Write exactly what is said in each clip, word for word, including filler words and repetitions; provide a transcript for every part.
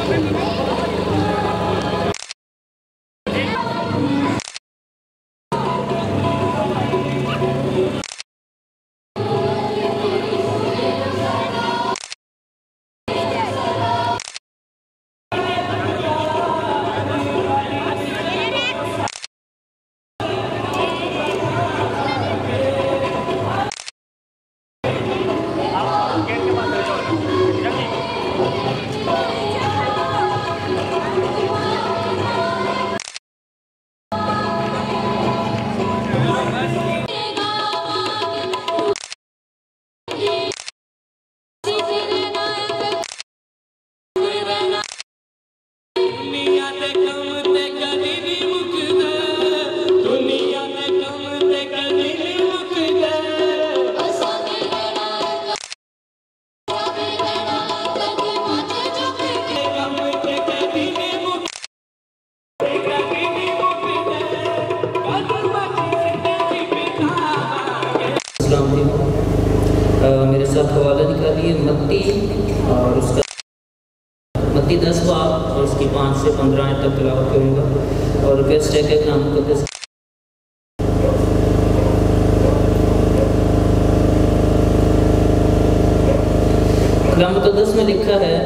میرے ساتھ حوالہ نکالیے متی اور اس کا متی دس باب اور اس کی پانچ سے پندرہ آیت تک تلاوت کروں گا اور ریکویسٹ ہے کہ کلام مقدس کلام مقدس میں لکھا ہے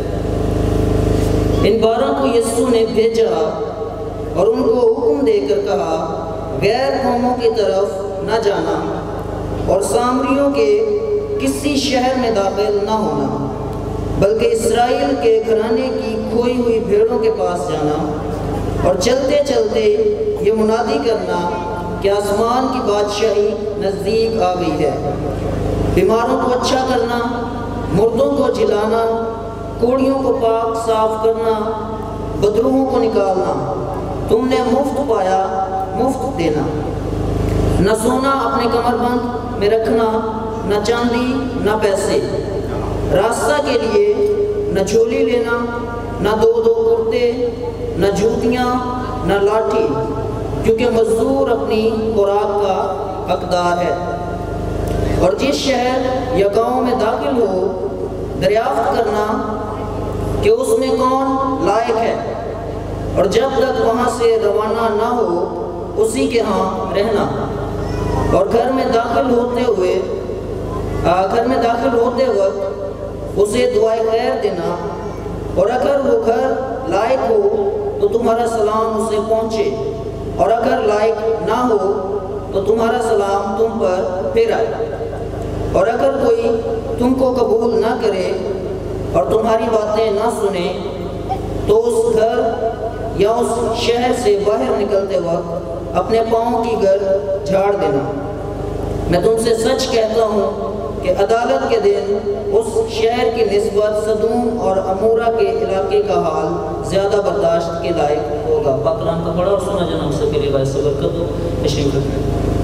ان بارہ کو یسوع نے بھیجا اور ان کو حکم دے کر کہا غیر قوموں کی طرف نہ جانا اور سامریوں کے کسی شہر میں داخل نہ ہونا بلکہ اسرائیل کے گھرانے کی کھوئی ہوئی بھیڑوں کے پاس جانا اور چلتے چلتے یہ منادی کرنا کہ آسمان کی بادشاہی نزدیک آ گئی ہے۔ بیماروں کو اچھا کرنا، مردوں کو جلانا، کوڑیوں کو پاک صاف کرنا، بدروحوں کو نکالنا، تم نے مفت پایا مفت دینا۔ نہ سونا اپنے کمر بند میں رکھنا، نہ چاندی نہ پیسے، راستہ کے لیے نہ جھولی لینا، نہ دو دو کرتے، نہ جوتیاں، نہ لاٹھی، کیونکہ مزدور اپنی خوراک کا حقدار ہے۔ اور جس شہر یا گاؤں میں داخل ہو دریافت کرنا کہ اس میں کون لائق ہے، اور جب تک وہاں سے روانہ نہ ہو اسی کے ہاں رہنا۔ اور گھر میں داخل ہوتے ہوئے گھر میں داخل ہوتے وقت اسے دعائے خیر دینا، اور اگر وہ گھر لائق ہو تو تمہارا سلام اسے پہنچے، اور اگر لائق نہ ہو تو تمہارا سلام تم پر پھیرائے۔ اور اگر کوئی تم کو قبول نہ کرے اور تمہاری باتیں نہ سنے تو اس گھر یا اس شہر سے باہر نکلتے وقت اپنے پاؤں کی گرد جھاڑ دینا۔ میں تم سے سچ کہتا ہوں کہ عدالت کے دن اس شہر کی نسبت صدوم اور عمورہ کے علاقے کا حال زیادہ برداشت کے لائق ہوگا۔ پاک کلام کا پڑھا اور سنا جناب سب کے لیے باعث برکت ہو۔ تشریف رکھیں۔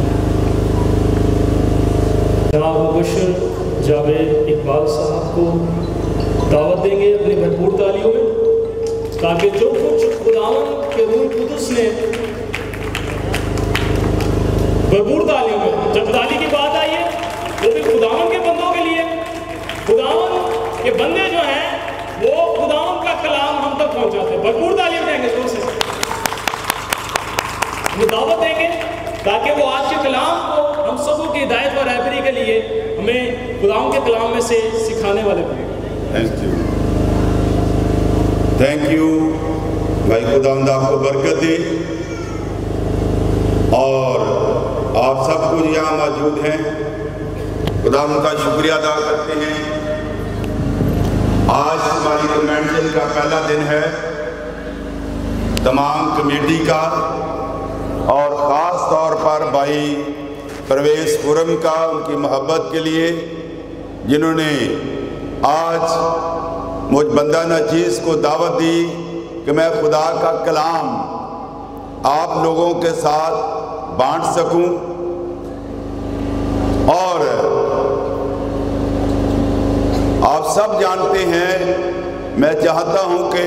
جناب مبشر جاوید اقبال صاحب کو دعوت دیں گے اپنی بھرپور تعلیموں میں، تاکہ جو کچھ خداوند کے روح قدس نے بھرپور تعلیم میں، جب تعلیم کی بات آئی ہے وہ بھی خداوند کے بندوں کے لیے، خداوند کے بندے جو ہیں وہ خداوند کا کلام ہم تک پہنچاتے ہیں، بھرپور تعلیم دیں گے تو سے وہ دعوت دیں گے تاکہ وہ آج کے کلام کو ہم سبوں کی ہدایت و رہبری کے لیے ہمیں خداوند کے کلام میں سے سکھانے والے بنیں۔ تھینک یو تھینک یو بھائی، خداوند آپ کو برکت دے، اور آپ سب کچھ یہاں موجود ہیں، خداوند کا شکریہ ادا کرتے ہیں۔ آج ہماری کنونشن کا پہلا دن ہے، تمام کمیٹی کا اور خاص طور پر بھائی پرویز خرم کا، ان کی محبت کے لیے جنہوں نے آج مجھ بندہ نچیز کو دعوت دی کہ میں خدا کا کلام آپ لوگوں کے ساتھ بانٹ سکوں، اور آپ سب جانتے ہیں، میں چاہتا ہوں کہ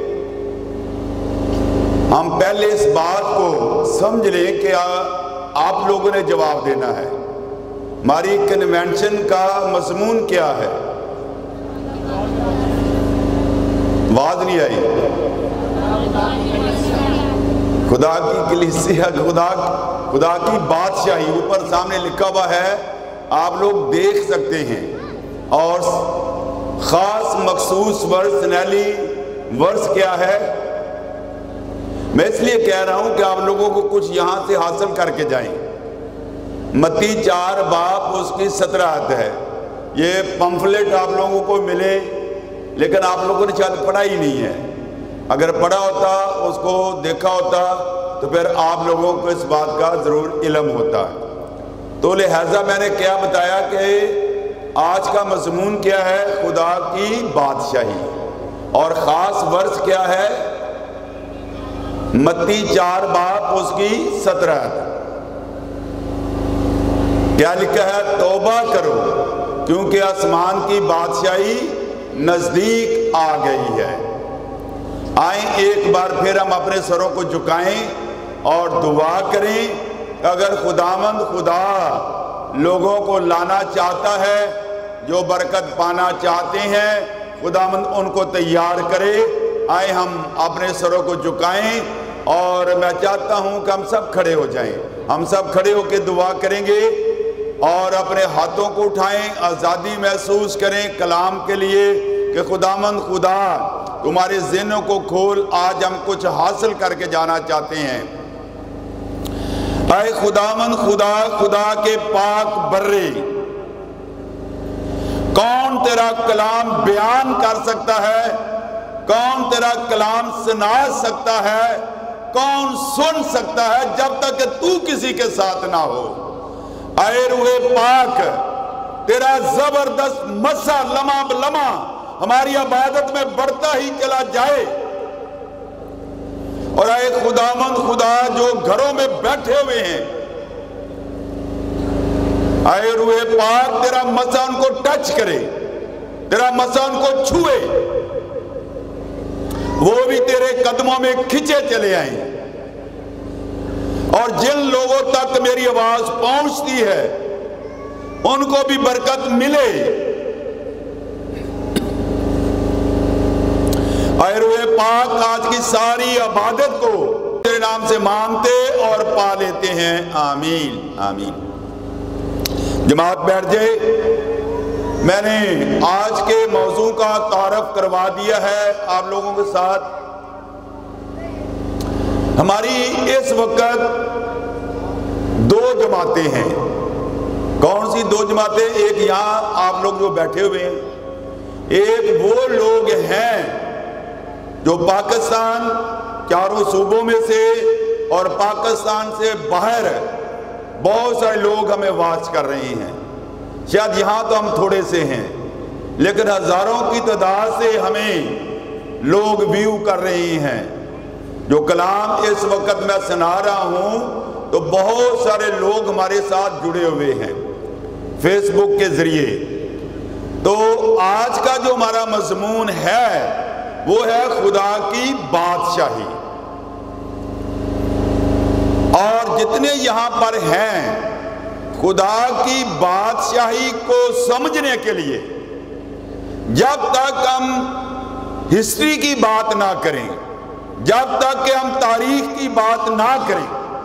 ہم پہلے اس بات کو سمجھ لیں کہ آپ لوگوں نے جواب دینا ہے، ہماری کنونشن کا مضمون کیا ہے۔ आवाज नहीं आई। खुदा की कलीसिया, खुदा खुदा की बादशाही ऊपर सामने लिखा हुआ है, आप लोग देख सकते हैं। और खास मखसूस वर्ष नैली वर्ष क्या है, मैं इसलिए कह रहा हूं कि आप लोगों को कुछ यहां से हासिल करके जाएं। मत्ती चार बाप उसकी सत्रह आयत है। ये पंफलेट आप लोगों को मिले, लेकिन आप लोगों ने शायद पढ़ा ही नहीं है। अगर पढ़ा होता, उसको देखा होता, तो फिर आप लोगों को इस बात का ज़रूर इल्म होता। तो लिहाजा मैंने क्या बताया कि आज का मज़मून क्या है, खुदा की बादशाही, और ख़ास वर्ष क्या है, मत्ती चार बाप उसकी सत्रह। क्या लिखा है, तौबा करो क्योंकि आसमान की बादशाही नजदीक आ गई है। आए एक बार फिर हम अपने सरों को झुकाएं और दुआ करें। अगर खुदावंद खुदा लोगों को लाना चाहता है, जो बरकत पाना चाहते हैं, खुदावंद उनको तैयार करे। आए हम अपने सरों को झुकाएं और मैं चाहता हूं कि हम सब खड़े हो जाएं। हम सब खड़े होकर दुआ करेंगे और अपने हाथों को उठाएं, आज़ादी महसूस करें कलाम के लिए कि खुदावंद खुदा तुम्हारे ज़हनों को खोल, आज हम कुछ हासिल करके जाना चाहते हैं। ऐ खुदावंद खुदा, खुदा के पाक बर्रे, कौन तेरा कलाम बयान कर सकता है, कौन तेरा कलाम सुना सकता है, कौन सुन सकता है जब तक कि तू किसी के साथ ना हो। ऐ रूहे पाक, तेरा जबरदस्त मसा लम्हा ब लम्हा हमारी इबादत में बढ़ता ही चला जाए। और ऐ खुदावंद खुदा जो घरों में बैठे हुए हैं, ऐ रूहे पाक, तेरा मसा उनको टच करे, तेरा मसा उनको छुए, वो भी तेरे कदमों में खिंचे चले आए। और जिन लोगों तक मेरी आवाज पहुंचती है उनको भी बरकत मिले। ऐ रूहे पाक, आज की सारी इबादत को तेरे नाम से मांगते और पा लेते हैं। आमीन आमीन। जमात बैठ जाए। मैंने आज के मौजू का तारफ करवा दिया है आप लोगों के साथ। हमारी इस वक्त दो जमातें हैं। कौन सी दो जमातें? एक यहाँ आप लोग जो बैठे हुए हैं, एक वो लोग हैं जो पाकिस्तान चारों सूबों में से और पाकिस्तान से बाहर बहुत सारे लोग हमें वाच कर रहे हैं। शायद यहाँ तो हम थोड़े से हैं, लेकिन हजारों की तादाद से हमें लोग व्यू कर रहे हैं। जो कलाम इस वक्त मैं सुना रहा हूँ तो बहुत सारे लोग हमारे साथ जुड़े हुए हैं फेसबुक के जरिए। तो आज का जो हमारा मजमून है वो है खुदा की बादशाही। और जितने यहाँ पर हैं, खुदा की बादशाही को समझने के लिए जब तक हम हिस्ट्री की बात ना करें, जब तक कि हम तारीख की बात ना करें,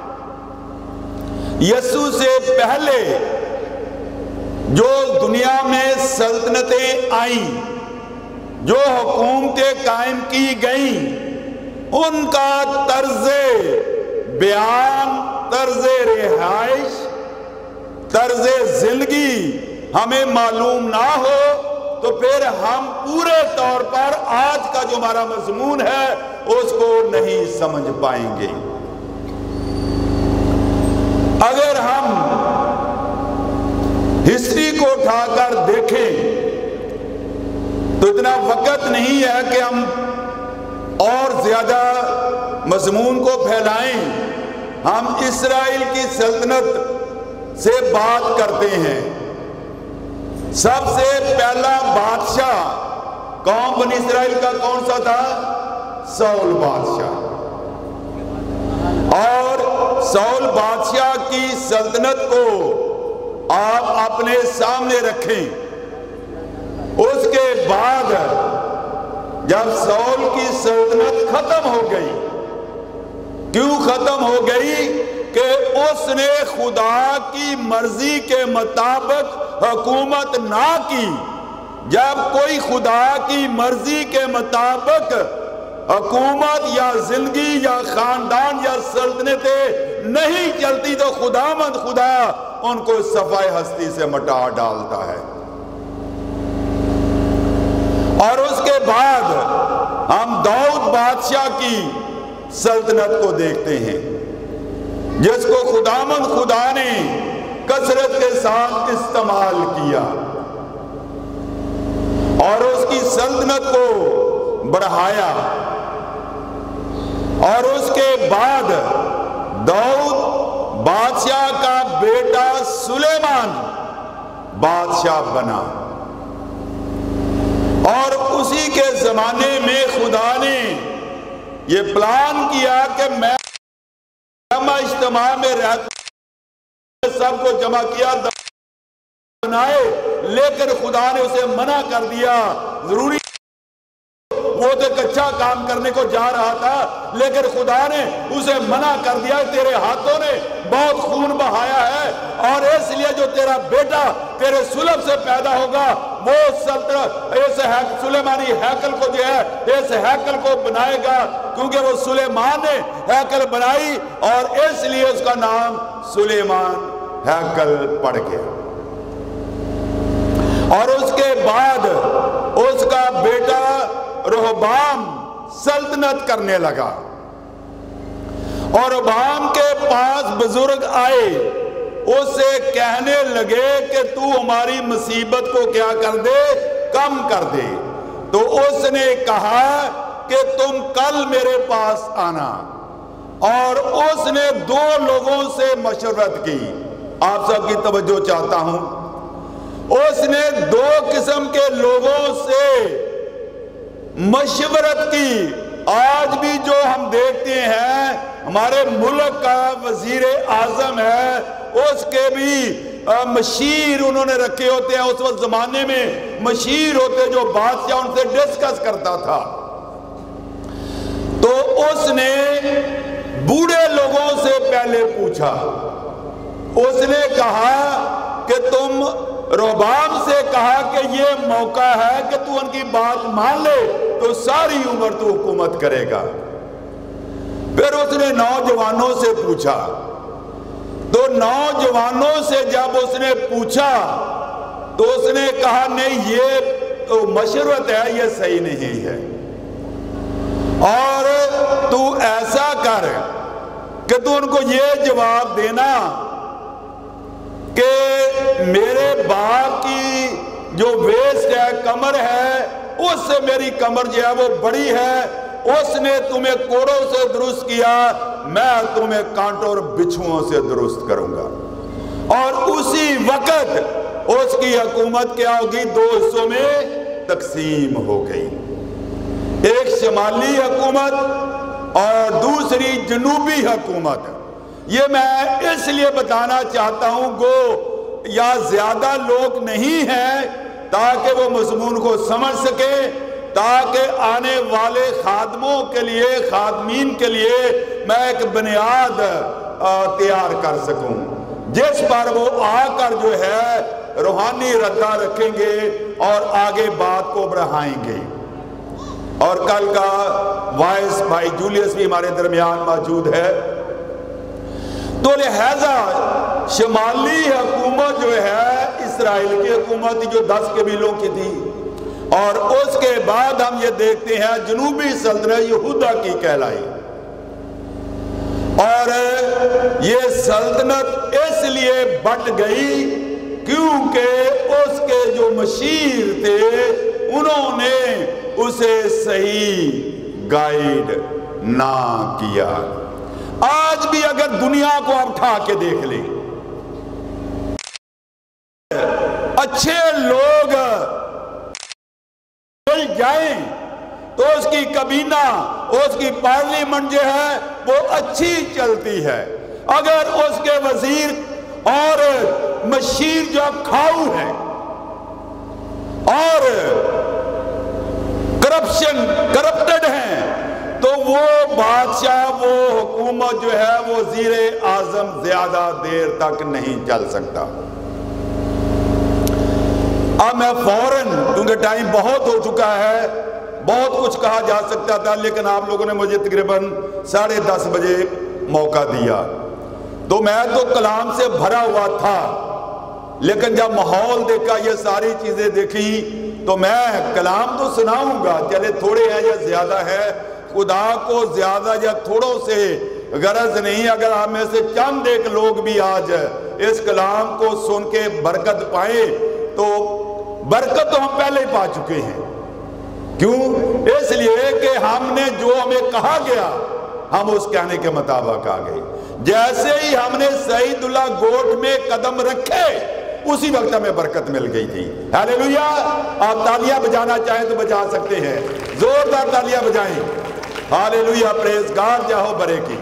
यीशु से पहले जो दुनिया में सल्तनतें आईं, जो हुकूमतें कायम की गईं, उनका तर्ज़े बयान, तर्ज़े रिहाइश, तर्ज़े जिंदगी हमें मालूम ना हो तो फिर हम पूरे तौर पर आज का जो हमारा मजमून है उसको नहीं समझ पाएंगे। अगर हम हिस्ट्री को उठाकर देखें तो इतना वक्त नहीं है कि हम और ज्यादा मजमून को फैलाएं। हम इस्राइल की सल्तनत से बात करते हैं। सबसे पहला बादशाह कौन बनी इस्राइल का कौन सा था? सौल बादशाह। और सौल बादशाह की सल्तनत को आप अपने सामने रखें। उसके बाद جب سول کی سلطنت ختم ہو گئی. کیوں ختم ہو گئی؟ کہ اس نے خدا کی مرضی کے مطابق حکومت نہ کی. جب کوئی خدا کی مرضی کے مطابق حکومت یا زندگی یا خاندان یا سلطنتیں نہیں چلتی تو خداوند خدا ان کو صفائے ہستی سے مٹا ڈالتا ہے. اور اس کے بعد ہم داؤد بادشاہ کی سلطنت کو دیکھتے ہیں جس کو خداوند خدا نے کثرت کے ساتھ استعمال کیا اور اس کی سلطنت کو بڑھایا. اور اس کے بعد داؤد بادشاہ کا بیٹا سلیمان بادشاہ بنا. اور اسی کے زمانے میں خدا نے یہ پلان کیا کہ میں جمع اجتماع میں رہتا سب کو جمع کیا بنائے، لیکن خدا نے اسے منع کر دیا. ضروری وہ تو کچا کام کرنے کو جا رہا تھا لیکن خدا نے اسے منع کر دیا. تیرے ہاتھوں نے بہت خون بہایا ہے اور اس لیے جو تیرا بیٹا تیرے سلب سے پیدا ہوگا وہ سلطنت اس سلیمانی ہیکل کو جو ہے اس ہیکل کو بنائے گا، کیونکہ وہ سلیمان نے ہیکل بنائی اور اس لیے اس کا نام سلیمان ہیکل پڑ گیا. اور اس کے بعد اس کا بیٹا رہبام سلطنت کرنے لگا اور رہبام کے پاس بزرگ آئے، اسے کہنے لگے کہ تو ہماری مصیبت کو کیا کر دے، کم کر دے. تو اس نے کہا کہ تم کل میرے پاس آنا. اور اس نے دو لوگوں سے مشورت کی. آپ سب کی توجہ چاہتا ہوں. اس نے دو قسم کے لوگوں سے مشورت کی. آج بھی جو ہم دیکھتے ہیں ہمارے ملک کا وزیر اعظم ہے، اس کے بھی مشیر انہوں نے رکھے ہوتے ہیں. اس وقت زمانے میں مشیر ہوتے جو بادشاہ ان سے ڈسکس کرتا تھا. تو اس نے بوڑھے لوگوں سے پہلے پوچھا. اس نے کہا کہ تم رہبام سے کہا کہ یہ موقع ہے کہ تو ان کی بات مان لے تو ساری عمر تو حکومت کرے گا. پھر اس نے نوجوانوں سے پوچھا. تو نوجوانوں سے جب اس نے پوچھا تو اس نے کہا نہیں یہ تو مشورت ہے، یہ صحیح نہیں ہے. اور تو ایسا کر کہ تو ان کو یہ جواب دینا کہ میرے باپ کی جو ویسٹ ہے، کمر ہے، اس سے میری کمر جو ہے وہ بڑی ہے. اس نے تمہیں کوڑوں سے درست کیا، میں تمہیں کانٹوں اور بچھوؤں سے درست کروں گا. اور اسی وقت اس کی حکومت کیا ہوگی، دو حصوں میں تقسیم ہو گئی. ایک شمالی حکومت اور دوسری جنوبی حکومت. یہ میں اس لیے بتانا چاہتا ہوں گو یا زیادہ لوگ نہیں ہیں تاکہ وہ مضمون کو سمجھ سکے، تاکہ آنے والے خادموں کے لیے، خادمین کے لیے میں ایک بنیاد تیار کر سکوں جس پر وہ آ کر جو ہے روحانی ردہ رکھیں گے اور آگے بات کو بڑھائیں گے. اور کل کا وائس بھائی جولیس بھی ہمارے درمیان موجود ہے. تو لہذا شمالی حکومت جو ہے اسرائیل کی حکومت جو دس قبیلوں کی تھی، اور اس کے بعد ہم یہ دیکھتے ہیں جنوبی سلطنت یہودا کی کہلائی. اور یہ سلطنت اس لیے بٹ گئی کیونکہ اس کے جو مشیر تھے انہوں نے اسے صحیح گائیڈ نہ کیا. آج بھی اگر دنیا کو آپ اٹھا کے دیکھ لیں، اچھے لوگ مل جائیں تو اس کی کابینہ، اس کی پارلیمنٹ جو ہے وہ اچھی چلتی ہے. اگر اس کے وزیر اور مشیر جو کھاؤ ہے اور کرپشن करप्शन करप्टेड हैं, तो वो बादशाह, वो हुकूमत जो है वो वज़ीर आज़म ज्यादा देर तक नहीं चल सकता। अब मैं फौरन, क्योंकि टाइम बहुत हो चुका है, बहुत कुछ कहा जा सकता था, लेकिन आप लोगों ने मुझे तकरीबन साढ़े दस बजे मौका दिया, तो मैं तो कलाम से भरा हुआ था, लेकिन जब माहौल देखा, ये सारी चीजें देखी, तो मैं कलाम तो सुनाऊंगा, चले थोड़े हैं या ज्यादा है, खुदा को ज्यादा या थोड़ों से गरज नहीं। अगर आप में से चंद एक लोग भी आज इस कलाम को सुन के बरकत पाए, तो बरकत तो हम पहले ही पा चुके हैं। क्यों? इसलिए कि हमने जो हमें कहा गया, हम उस कहने के मुताबिक आ गए। जैसे ही हमने सईदुल्लाह गोट में कदम रखे, उसी वक्त हमें बरकत मिल गई थी। हालेलुया। आप तालियां बजाना चाहें तो बजा सकते हैं, जोरदार तालियां बजाएं। हालेलुया, प्रेज गॉड, जाहो बरे की।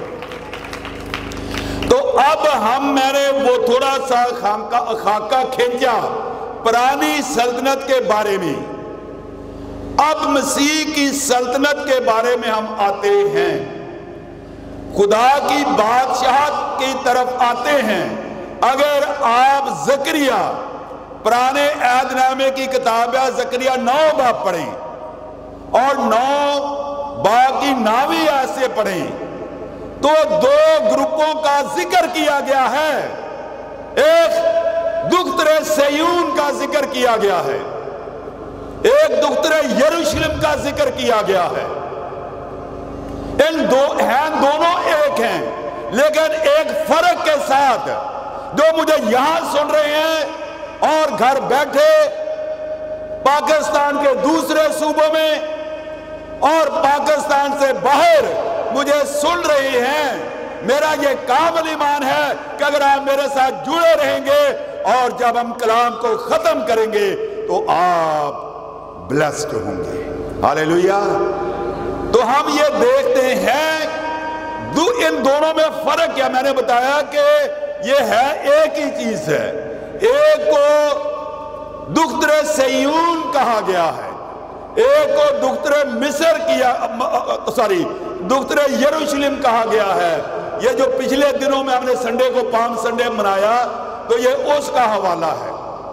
तो अब हम, मैंने वो थोड़ा सा खाका खाका खींचा पुरानी सल्तनत के बारे में। अब मसीह की सल्तनत के बारे में हम आते हैं, खुदा की बादशाहत की तरफ आते हैं। अगर आप ज़करिया, पुराने अहदनामे की किताब है, ज़करिया नौ बाब पढ़ें और नौ बाब की नावी ऐसे पढ़ें, तो दो ग्रुपों का जिक्र किया गया है। एक दुख्तरे सयून का जिक्र किया गया है, एक दुख्तरे यरूशलेम का जिक्र किया गया है। इन दो हैं, दोनों एक हैं, लेकिन एक फर्क के साथ, जो मुझे यहां सुन रहे हैं और घर बैठे पाकिस्तान के दूसरे सूबों में और पाकिस्तान से बाहर मुझे सुन रहे हैं, मेरा ये कामिल ईमान है कि अगर आप मेरे साथ जुड़े रहेंगे और जब हम कलाम को खत्म करेंगे तो आप ब्लेस्ड होंगे। हालेलुया। तो हम ये देखते हैं दो, इन दोनों में फर्क क्या? मैंने बताया कि ये है एक ही चीज है। एक को दुख्तरे सयून कहा गया है, एक को दुख्तरे मिस्र किया, सॉरी दुख्तरे यरूशलेम कहा गया है। ये जो पिछले दिनों में हमने संडे को पाम संडे मनाया, तो ये उसका हवाला है।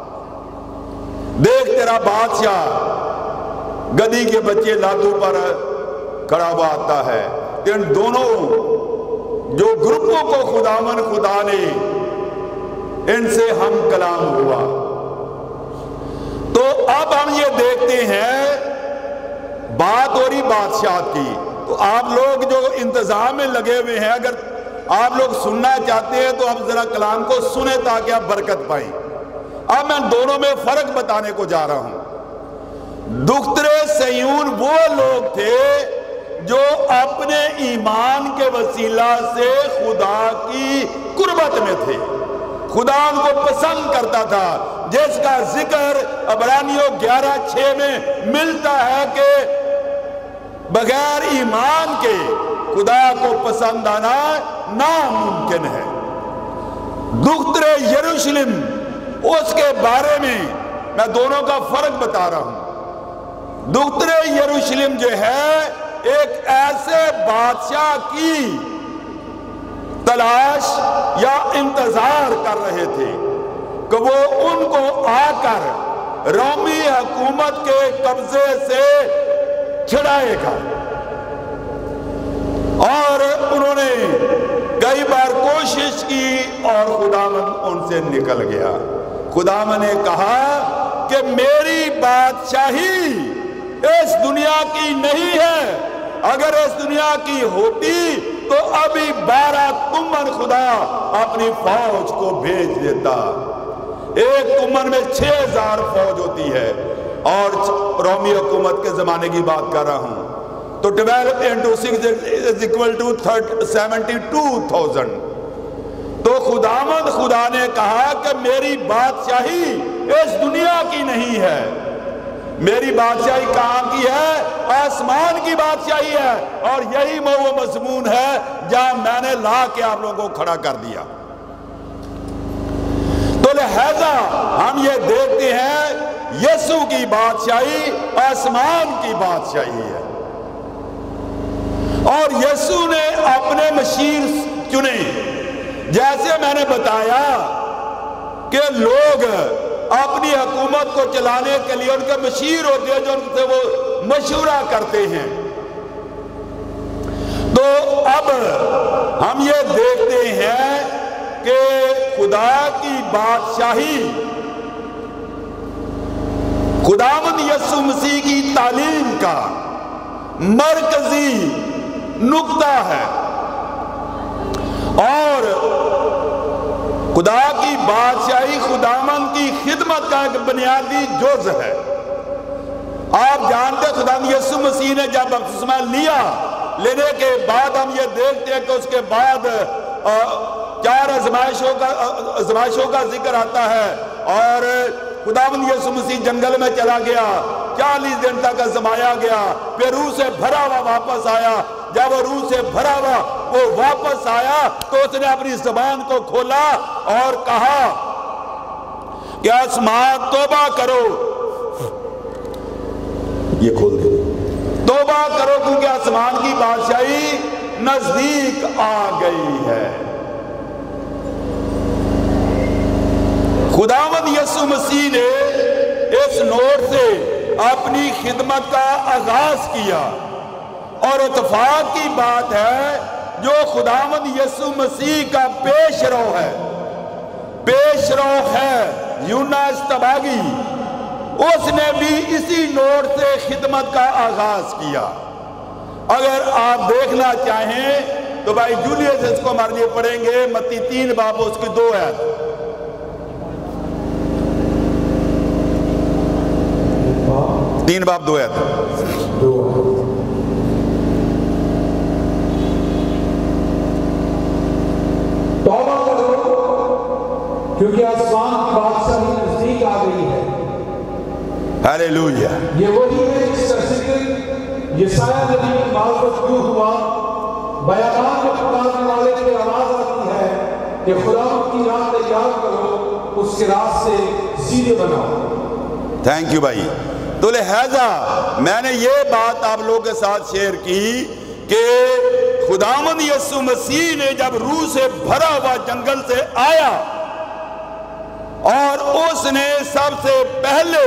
देख तेरा बादशाह गदी के बच्चे लादू पर खड़ा हुआ आता है। इन दोनों जो ग्रुपों को खुदावन खुदा ने, इनसे हम कलाम हुआ। तो अब हम ये देखते हैं, बात हो रही बादशाह की, तो आप लोग जो इंतजाम में लगे हुए हैं, अगर आप लोग सुनना चाहते हैं तो आप जरा कलाम को सुने ताकि आप बरकत पाएं। अब मैं दोनों में फर्क बताने को जा रहा हूं। दुख्तरे सयून वो लोग थे जो अपने ईमान के वसीला से खुदा की कुर्बत में थे, खुदा उनको पसंद करता था, जिसका जिक्र अबरानियों ग्यारह छह में मिलता है कि बगैर ईमान के खुदा को पसंद आना नामुमकिन है। दुख्तरे यरूशलेम, उसके बारे में मैं दोनों का फर्क बता रहा हूं। दुख्तरे यरूशलेम जो है, एक ऐसे बादशाह की तलाश या इंतजार कर रहे थे कि वो उनको आकर रोमी हुकूमत के कब्जे से छुड़ाएगा। और उन्होंने कई बार कोशिश की और खुदावन उनसे निकल गया। खुदावन ने कहा कि मेरी बादशाही इस दुनिया की नहीं है, अगर इस दुनिया की होती तो अभी बारह कुम्मन खुदा अपनी फौज को भेज देता। एक कुम्मन में छह हजार फौज होती है, और रोमी हुकूमत के जमाने की बात कर रहा हूं, तो twelve into six is equal to seventy two thousand. तो खुदावंद खुदा ने कहा कि मेरी बादशाही इस दुनिया की नहीं है, मेरी बादशाही कहां की है? आसमान की बादशाही है। और यही वो मजमून है जहां मैंने ला के आप लोगों को खड़ा कर दिया। तो लिहाजा हम ये देखते हैं یسوع کی بادشاہی آسمان کی بادشاہی ہے، اور یسوع نے اپنے مشیر چنے۔ جیسے میں نے بتایا کہ لوگ اپنی حکومت کو چلانے کے لیے ان کے مشیر ہوتے ہیں جو ان سے وہ مشورہ کرتے ہیں۔ تو اب ہم یہ دیکھتے ہیں کہ خدا کی بادشاہی خداوند یسوع مسیح کی تعلیم کا مرکزی نقطہ ہے، اور خدا کی بادشاہی خداوند کی خدمت کا ایک بنیادی جز ہے۔ آپ جانتے ہیں خداوند یسوع مسیح نے جب بپتسمہ لیا، لینے کے بعد ہم یہ دیکھتے ہیں کہ اس کے بعد چار آزمائشوں کا آزمائشوں کا ذکر آتا ہے، اور خداوند یسوع مسیح جنگل میں چلا گیا، چالیس دن تک آزمایا گیا، پھر روح سے بھرا ہوا واپس آیا۔ جب وہ روح سے بھرا ہوا وہ واپس آیا تو اس نے اپنی زبان کو کھولا اور کہا کہ آسمان توبہ کرو، یہ کھول دے، توبہ کرو کیونکہ آسمان کی بادشاہی نزدیک آ گئی ہے۔ خداوند یسوع مسیح نے اس نوٹ سے اپنی خدمت کا آغاز کیا، اور اتفاق کی بات ہے جو خداوند یسوع مسیح کا پیش رو ہے پیش رو ہے یونا استباغی، اس نے بھی اسی نوٹ سے خدمت کا آغاز کیا۔ اگر آپ دیکھنا چاہیں تو بھائی جولیس اس کو ہمارے لیے پڑھیں گے، متی تین باب اس کی دو ہے، تین باب دو ہے توبہ کرو کیونکہ آسمان کی بادشاہی نزدیک آ گئی ہے۔ ہاللیلویہ۔ یہ وہی ہے جس کا ذکر یسایہ نبی کی معرفت کیوں ہوا، بیابان میں پکارنے والے کی آواز آتی ہے کہ خدا کی راہ تیار کرو، اس کے راستے سیدھے بناؤ۔ تھینک یو بھائی۔ تو لہذا میں نے یہ بات آپ لوگوں کے ساتھ شیئر کی کہ خداوند یسوع مسیح نے جب روح سے بھرا ہوا جنگل سے آیا، اور اس نے سب سے پہلے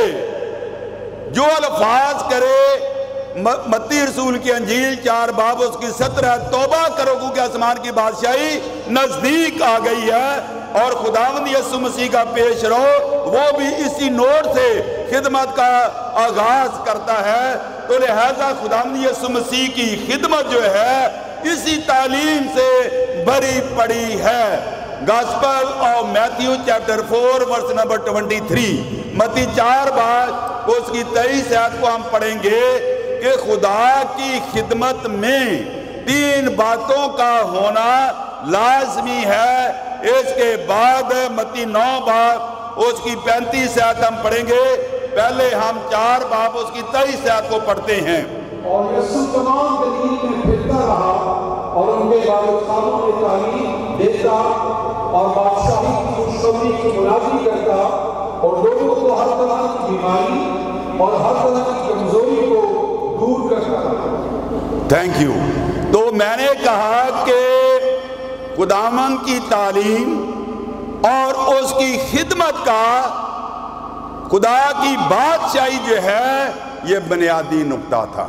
جو الفاظ کرے، متی رسول کی انجیل چار باب اس کی سترہ، توبہ کرو کیونکہ آسمان کی بادشاہی نزدیک آ گئی ہے، اور خداوند یسوع مسیح کا پیش رو وہ بھی اسی نوٹ سے خدمت کا آغاز کرتا ہے۔ تو لہذا خداوند یسوع مسیح کی خدمت جو ہے اسی تعلیم سے بھری پڑی ہے۔ Gospel of Matthew chapter four verse number twenty three, متی چار باب اس کی تیئیس آیت کو ہم پڑھیں گے کہ خدا کی خدمت میں تین باتوں کا ہونا لازمی ہے۔ اس کے بعد متی نو باب اس کی پینتیس آیت ہم پڑھیں گے، پہلے ہم چار باب اس کی تیئیس آیت کو پڑھتے ہیں۔ اور یسوع تمام گلیل میں پھرتا رہا اور ان کے عبادت خانوں میں تعلیم دیتا اور بادشاہی کی خوشخبری کی منادی کرتا، اور لوگوں کو ہر طرح کی بیماری اور ہر طرح کی کمزوری کو دور کرتا۔ Thank you. تو میں نے کہا کہ خداوند کی تعلیم اور اس کی خدمت کا خدا کی بادشاہی جو ہے یہ بنیادی نقطہ تھا،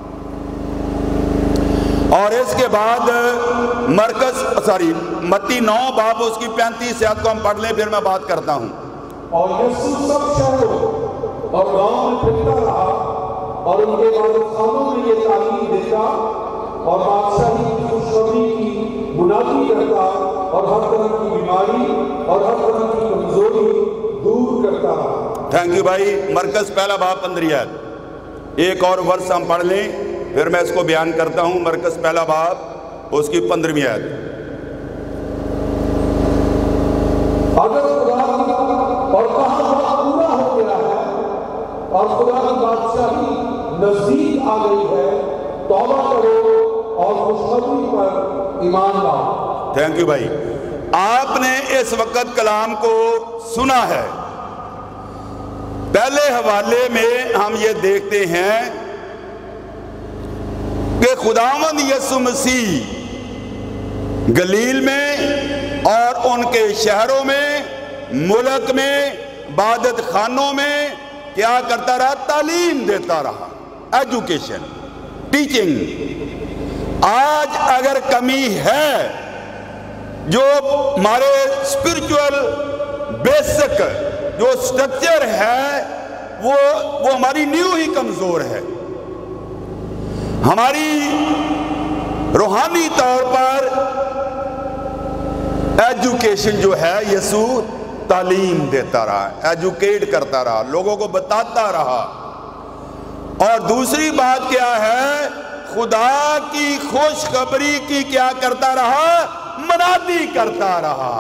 اور اس کے بعد مرکز سوری متی نو باب اس کی پینتیس آیت کو ہم پڑھ لیں، پھر میں بات کرتا ہوں۔ اور یسوع سب شہروں اور گاؤں میں پھرتا رہا اور ان کے عبادت خانوں میں یہ تعلیم دیتا اور بادشاہی کی خوشخبری کی منادی کرتا اور ہر طرح کی بیماری اور ہر طرح کی کمزوری دور کرتا۔ تھینک یو بھائی۔ مرکز پہلا باب پندرہ آیت، ایک اور ورس ہم پڑھ لیں پھر میں اس کو بیان کرتا ہوں۔ مرکز پہلا باب اس کی پندرہویں آیت۔ اگر خدا اور کہا وقت پورا ہو گیا ہے اور خدا کی بادشاہی نزدیک آ گئی ہے، توبہ کرو اور خوشخبری پر ایمان لاؤ۔ تھینک یو بھائی۔ آپ نے اس وقت کلام کو سنا ہے، پہلے حوالے میں ہم یہ دیکھتے ہیں کہ خداوند یسوع مسیح گلیل میں اور ان کے شہروں میں، ملک میں، عبادت خانوں میں کیا کرتا رہا؟ تعلیم دیتا رہا، ایجوکیشن، ٹیچنگ۔ آج اگر کمی ہے جو ہمارے اسپرچول بیسک جو سٹرکچر ہے وہ وہ ہماری نیو ہی کمزور ہے۔ ہماری روحانی طور پر ایجوکیشن جو ہے، یسوع تعلیم دیتا رہا، ایجوکیٹ کرتا رہا، لوگوں کو بتاتا رہا۔ اور دوسری بات کیا ہے؟ خدا کی خوشخبری کی کیا کرتا رہا؟ منادی کرتا رہا۔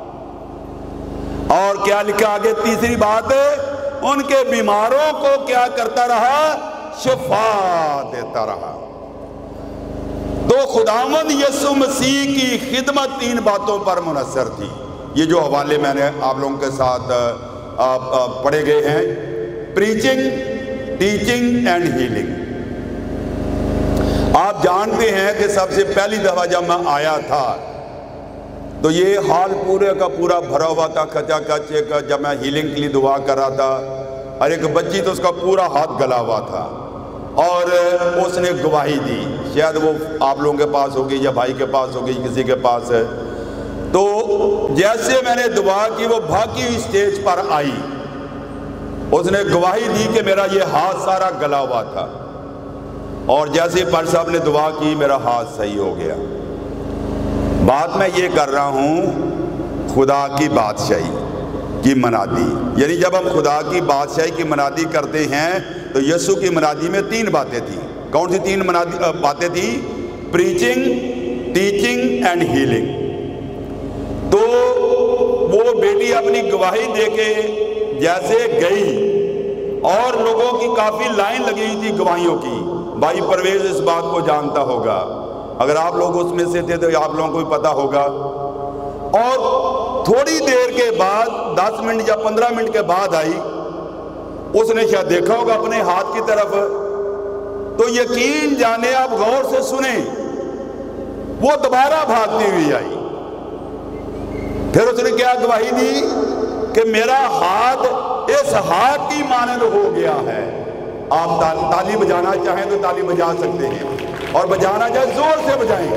اور کیا لکھا آگے؟ تیسری بات ہے، ان کے بیماروں کو کیا کرتا رہا؟ شفا دیتا رہا۔ تو خداوند یسوع مسیح کی خدمت تین باتوں پر منحصر تھی۔ یہ جو حوالے میں نے آپ لوگوں کے ساتھ پڑھے گئے ہیں، پریچنگ، ٹیچنگ اینڈ ہیلنگ۔ آپ جانتے ہیں کہ سب سے پہلی دفعہ جب میں آیا تھا تو یہ حال پورے کا پورا بھرا ہوا تھا، کچا کچ۔ جب میں ہیلنگ کے لیے دعا کر رہا تھا، اور ایک بچی تو اس کا پورا ہاتھ گلا ہوا تھا، اور اس نے گواہی دی۔ شاید وہ آپ لوگوں کے پاس ہوگی یا بھائی کے پاس ہوگی، کسی کے پاس ہے۔ تو جیسے میں نے دعا کی، وہ بھاگی اسٹیج پر آئی، اس نے گواہی دی کہ میرا یہ ہاتھ سارا گلا ہوا تھا، اور جیسے پر صاحب نے دعا کی میرا ہاتھ صحیح ہو گیا۔ بات میں یہ کر رہا ہوں خدا کی بادشاہی کی منادی، یعنی جب ہم خدا کی بادشاہی کی منادی کرتے ہیں تو یسوع کی منادی میں تین باتیں تھیں۔ کون سی تین منادی باتیں تھیں؟ Preaching, teaching and healing. تو وہ بیٹی اپنی گواہی دے کے جیسے گئی، اور لوگوں کی کافی لائن لگی ہوئی تھی گواہیوں کی۔ بھائی پرویز اس بات کو جانتا ہوگا، اگر آپ لوگ اس میں سے تھے تو آپ لوگوں کو بھی پتا ہوگا۔ اور تھوڑی دیر کے بعد، دس منٹ یا پندرہ منٹ کے بعد آئی، اس نے شاید دیکھا ہوگا اپنے ہاتھ کی طرف، تو یقین جانے، آپ غور سے سنیں، وہ دوبارہ بھاگتی ہوئی آئی۔ پھر اس نے کیا گواہی دی کہ میرا ہاتھ اس ہاتھ کی مانند ہو گیا ہے۔ آپ تالی بجانا چاہیں تو تالی بجا سکتے ہیں، اور بجانا چاہیں زور سے بجائیں،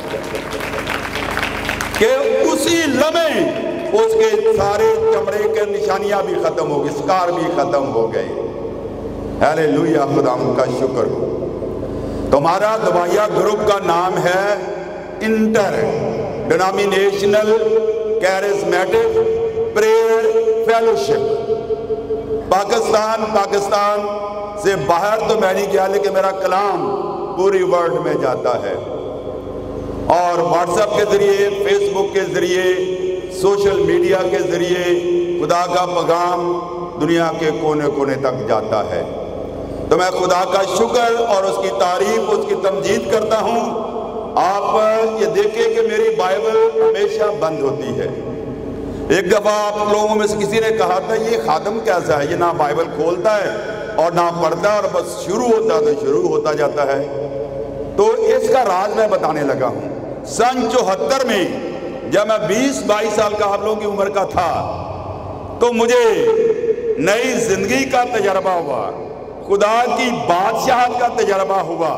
کہ اسی لمحے اس کے سارے چمڑے کے نشانیاں بھی ختم ہو گئی، سکار بھی ختم ہو گئے۔ ہیلیلویا، خدا کا شکر ہو۔ تو ہمارا دوائیا گروپ کا نام ہے interdenominational charismatic prayer fellowship. Pakistan Pakistan سے باہر تو میں نہیں کیا، لیکن میرا کلام پوری ورلڈ میں جاتا ہے، اور واٹس ایپ کے ذریعے، فیس بک کے ذریعے، سوشل میڈیا کے ذریعے خدا کا پیغام دنیا کے کونے کونے تک جاتا ہے۔ تو میں خدا کا شکر اور اس کی تعریف، اس کی تمجید کرتا ہوں۔ آپ یہ دیکھیں کہ میری بائبل ہمیشہ بند ہوتی ہے۔ ایک دفعہ آپ لوگوں میں سے کسی نے کہا تھا یہ خادم کیسا ہے، یہ نہ بائبل کھولتا ہے اور نہ پڑھتا ہے، اور بس شروع ہوتا ہے تو شروع ہوتا جاتا ہے۔ تو اس کا راز میں بتانے لگا ہوں۔ سن چوہتر میں جب میں بیس بائیس سال کا آپ لوگوں کی عمر کا تھا تو مجھے نئی زندگی کا تجربہ ہوا، خدا کی بادشاہت کا تجربہ ہوا۔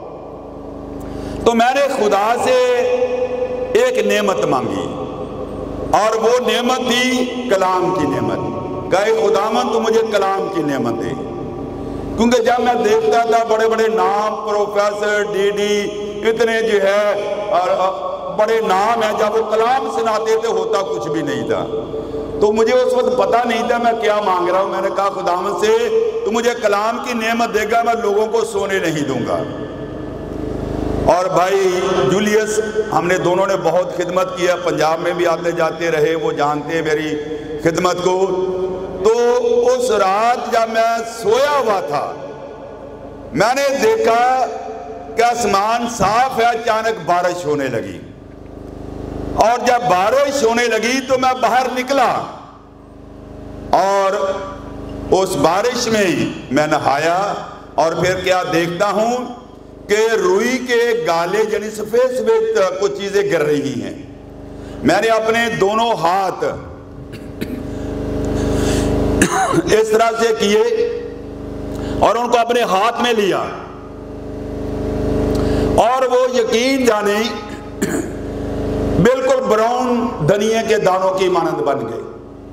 تو میں نے خدا سے ایک نعمت مانگی، اور وہ نعمت تھی کلام کی نعمت۔ کہے خداوند تو مجھے کلام کی نعمت دے، کیونکہ جب میں دیکھتا تھا بڑے بڑے نام، پروفیسر، ڈی ڈی، اتنے جو ہے بڑے نام ہیں، جب وہ کلام سناتے تھے ہوتا کچھ بھی نہیں تھا۔ تو مجھے اس وقت پتہ نہیں تھا میں کیا مانگ رہا ہوں۔ میں نے کہا خداوند سے تو مجھے کلام کی نعمت دے گا، میں لوگوں کو سونے نہیں دوں گا۔ اور بھائی جولیس، ہم نے دونوں نے بہت خدمت کیا، پنجاب میں بھی آتے جاتے رہے، وہ جانتے ہیں میری خدمت کو۔ تو اس رات جب میں سویا ہوا تھا، میں نے دیکھا کہ آسمان صاف ہے، اچانک بارش ہونے لگی، اور جب بارش ہونے لگی تو میں باہر نکلا، اور اس بارش میں میں نہایا اور پھر کیا دیکھتا ہوں کہ روئی کے گالے یعنی سفید سفید کچھ چیزیں گر رہی ہیں. میں نے اپنے دونوں ہاتھ اس طرح سے کیے اور ان کو اپنے ہاتھ میں لیا اور وہ یقین جانے بالکل براؤن دھنیے کے دانوں کی مانند بن گئے.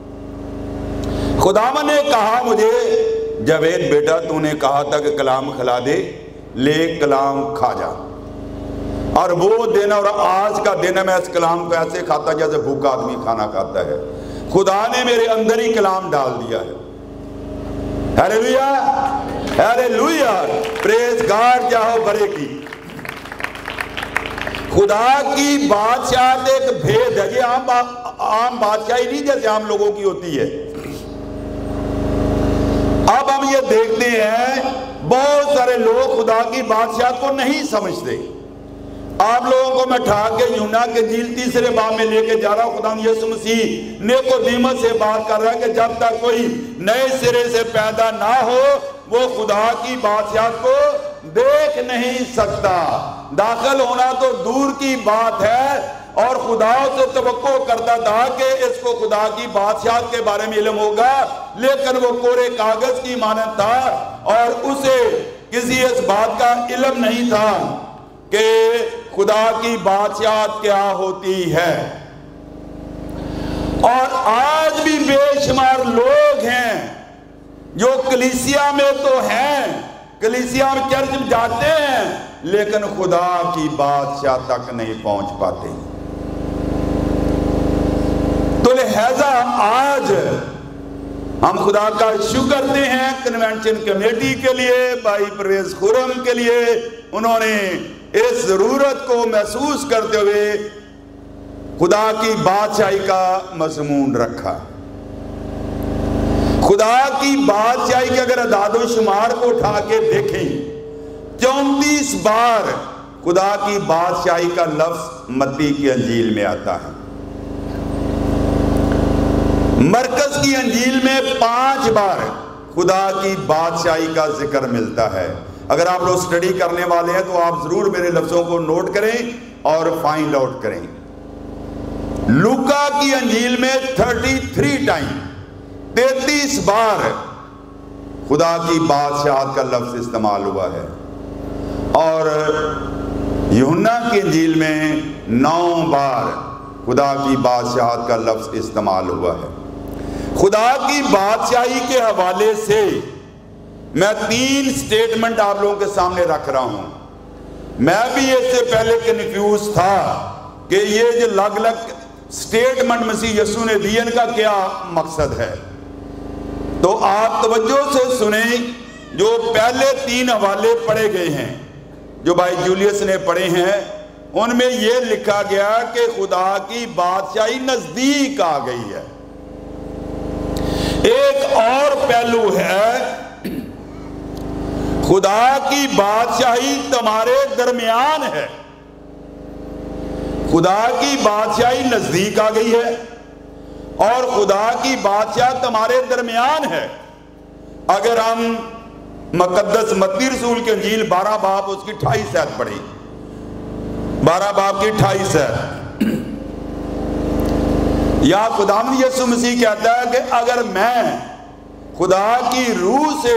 خداوند نے کہا مجھے جاوید بیٹا تو نے کہا تھا کہ کلام کھلا دے، لے کلام کھا جا. اور وہ دن اور آج کا دن ہے میں اس کلام کو ایسے کھاتا جیسے بھوکا آدمی کھانا کھاتا ہے. خدا نے میرے اندر ہی کلام ڈال دیا ہے. ہیلیلویا ہیلیلویا پریز گاڈ جاؤ برے کی. خدا کی بادشاہت ایک بھید ہے. یہ عام عام بادشاہی نہیں جیسے عام لوگوں کی ہوتی ہے. اب ہم یہ دیکھتے ہیں بہت سارے لوگ خدا کی بادشاہت کو نہیں سمجھتے. آپ لوگوں کو میں ٹھا کے یوحنا کے انجیل تیسرے باب میں لے کے جا رہا ہوں. خدا یسوع مسیح نیکودیمس سے بات کر رہا ہے کہ جب تک کوئی نئے سرے سے پیدا نہ ہو وہ خدا کی بادشاہت کو دیکھ نہیں سکتا. داخل ہونا تو دور کی بات ہے اور خدا سے توقع کرتا تھا کہ اس کو خدا کی بادشاہت کے بارے میں علم ہوگا، لیکن وہ کورے کاغذ کی مانند تھا اور اسے کسی اس بات کا علم نہیں تھا کہ خدا کی بادشاہت کیا ہوتی ہے. اور آج بھی بے شمار لوگ ہیں جو کلیسیا میں تو ہیں، کلیسیا میں چرچ میں جاتے ہیں لیکن خدا کی بادشاہ تک نہیں پہنچ پاتے. تو لہذا آج ہم خدا کا شکر کرتے ہیں کنونشن کمیٹی کے لیے، بھائی پرویز خرم کے لیے. انہوں نے اس ضرورت کو محسوس کرتے ہوئے خدا کی بادشاہی کا مضمون رکھا. خدا کی بادشاہی کے اگر اعداد و شمار کو اٹھا کے دیکھیں چونتیس بار خدا کی بادشاہی کا لفظ متی کی انجیل میں آتا ہے. مرکز کی انجیل میں پانچ بار خدا کی بادشاہی کا ذکر ملتا ہے. اگر آپ لوگ سٹڈی کرنے والے ہیں تو آپ ضرور میرے لفظوں کو نوٹ کریں اور فائنڈ آؤٹ کریں. لوکا کی انجیل میں تھرٹی تھری ٹائم تینتیس بار خدا کی بادشاہت کا لفظ استعمال ہوا ہے اور یوحنا کی انجیل میں نو بار خدا کی بادشاہت کا لفظ استعمال ہوا ہے. خدا کی بادشاہی کے حوالے سے میں تین سٹیٹمنٹ آپ لوگوں کے سامنے رکھ رہا ہوں. میں بھی اس سے پہلے کنفیوز تھا کہ یہ جو الگ الگ سٹیٹمنٹ مسیح یسوع نے دی ان کا کیا مقصد ہے. تو آپ توجہ سے سنیں جو پہلے تین حوالے پڑھے گئے ہیں جو بھائی جولیس نے پڑھے ہیں ان میں یہ لکھا گیا کہ خدا کی بادشاہی نزدیک آ گئی ہے. ایک اور پہلو ہے خدا کی بادشاہی تمہارے درمیان ہے. خدا کی بادشاہی نزدیک آ گئی ہے اور خدا کی بادشاہ تمہارے درمیان ہے. اگر ہم مقدس متی رسول کے انجیل بارہ باب اس کی اٹھائیس آیت پڑھیں، بارہ باب کی اٹھائیس آیت، یا خداوند یسوع مسیح کہتا ہے کہ اگر میں خدا کی روح سے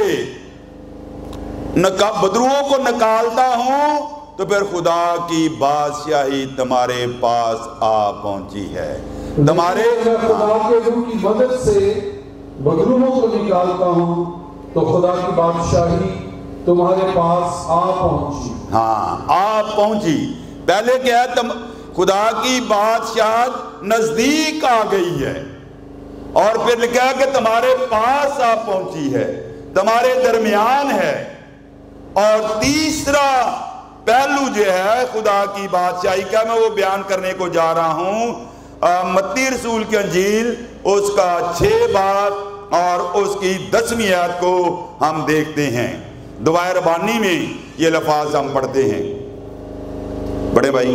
بدروؤں کو نکالتا ہوں تو پھر خدا کی بادشاہی تمہارے پاس آ پہنچی ہے. تمہارے خدا کے روح کی مدد سے بدروؤں کو نکالتا ہوں تو خدا کی بادشاہی تمہارے پاس آ پہنچی. ہاں آ پہنچی. پہلے کیا ہے تم خدا کی بادشاہت نزدیک آ گئی ہے اور پھر لکھا ہے کہ تمہارے پاس آ پہنچی ہے، تمہارے درمیان ہے. اور تیسرا پہلو جو ہے خدا کی بادشاہی کا میں وہ بیان کرنے کو جا رہا ہوں. متی رسول کی انجیل اس کا چھ باب اور اس کی دسویں آیت کو ہم دیکھتے ہیں. دعائے ربانی میں یہ لفاظ ہم پڑھتے ہیں. بڑے بھائی،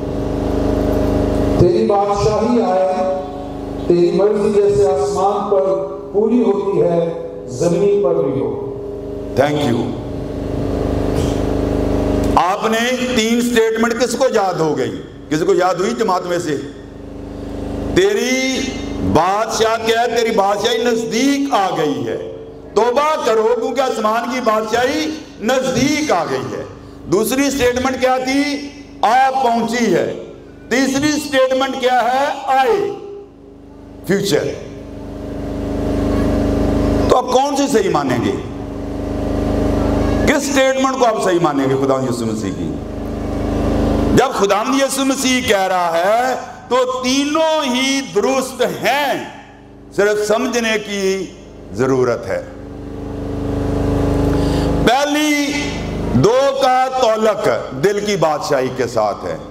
تیری بادشاہی آئے، تیری مرضی جیسے آسمان پر پوری ہوتی ہے زمین پر بھی ہو۔ Thank you. آپ نے تین سٹیٹمنٹ کس کو یاد ہو گئی؟ کسی کو یاد ہوئی جماعت میں سے؟ تیری بادشاہ کیا ہے؟ تیری بادشاہی نزدیک آ گئی ہے، توبہ کرو کیونکہ آسمان کی بادشاہی نزدیک آ گئی ہے۔ دوسری سٹیٹمنٹ کیا تھی؟ آ پہنچی ہے۔ تیسری سٹیٹمنٹ کیا ہے؟ آئے، فیوچر۔ تو آپ کون سی صحیح مانیں گے؟ کس سٹیٹمنٹ کو آپ صحیح مانیں گے خدا یسوع مسیح کی؟ جب خدا یسوع مسیح کہہ رہا ہے تو تینوں ہی درست ہیں، صرف سمجھنے کی ضرورت ہے۔ پہلی دو کا تعلق دل کی بادشاہی کے ساتھ ہے،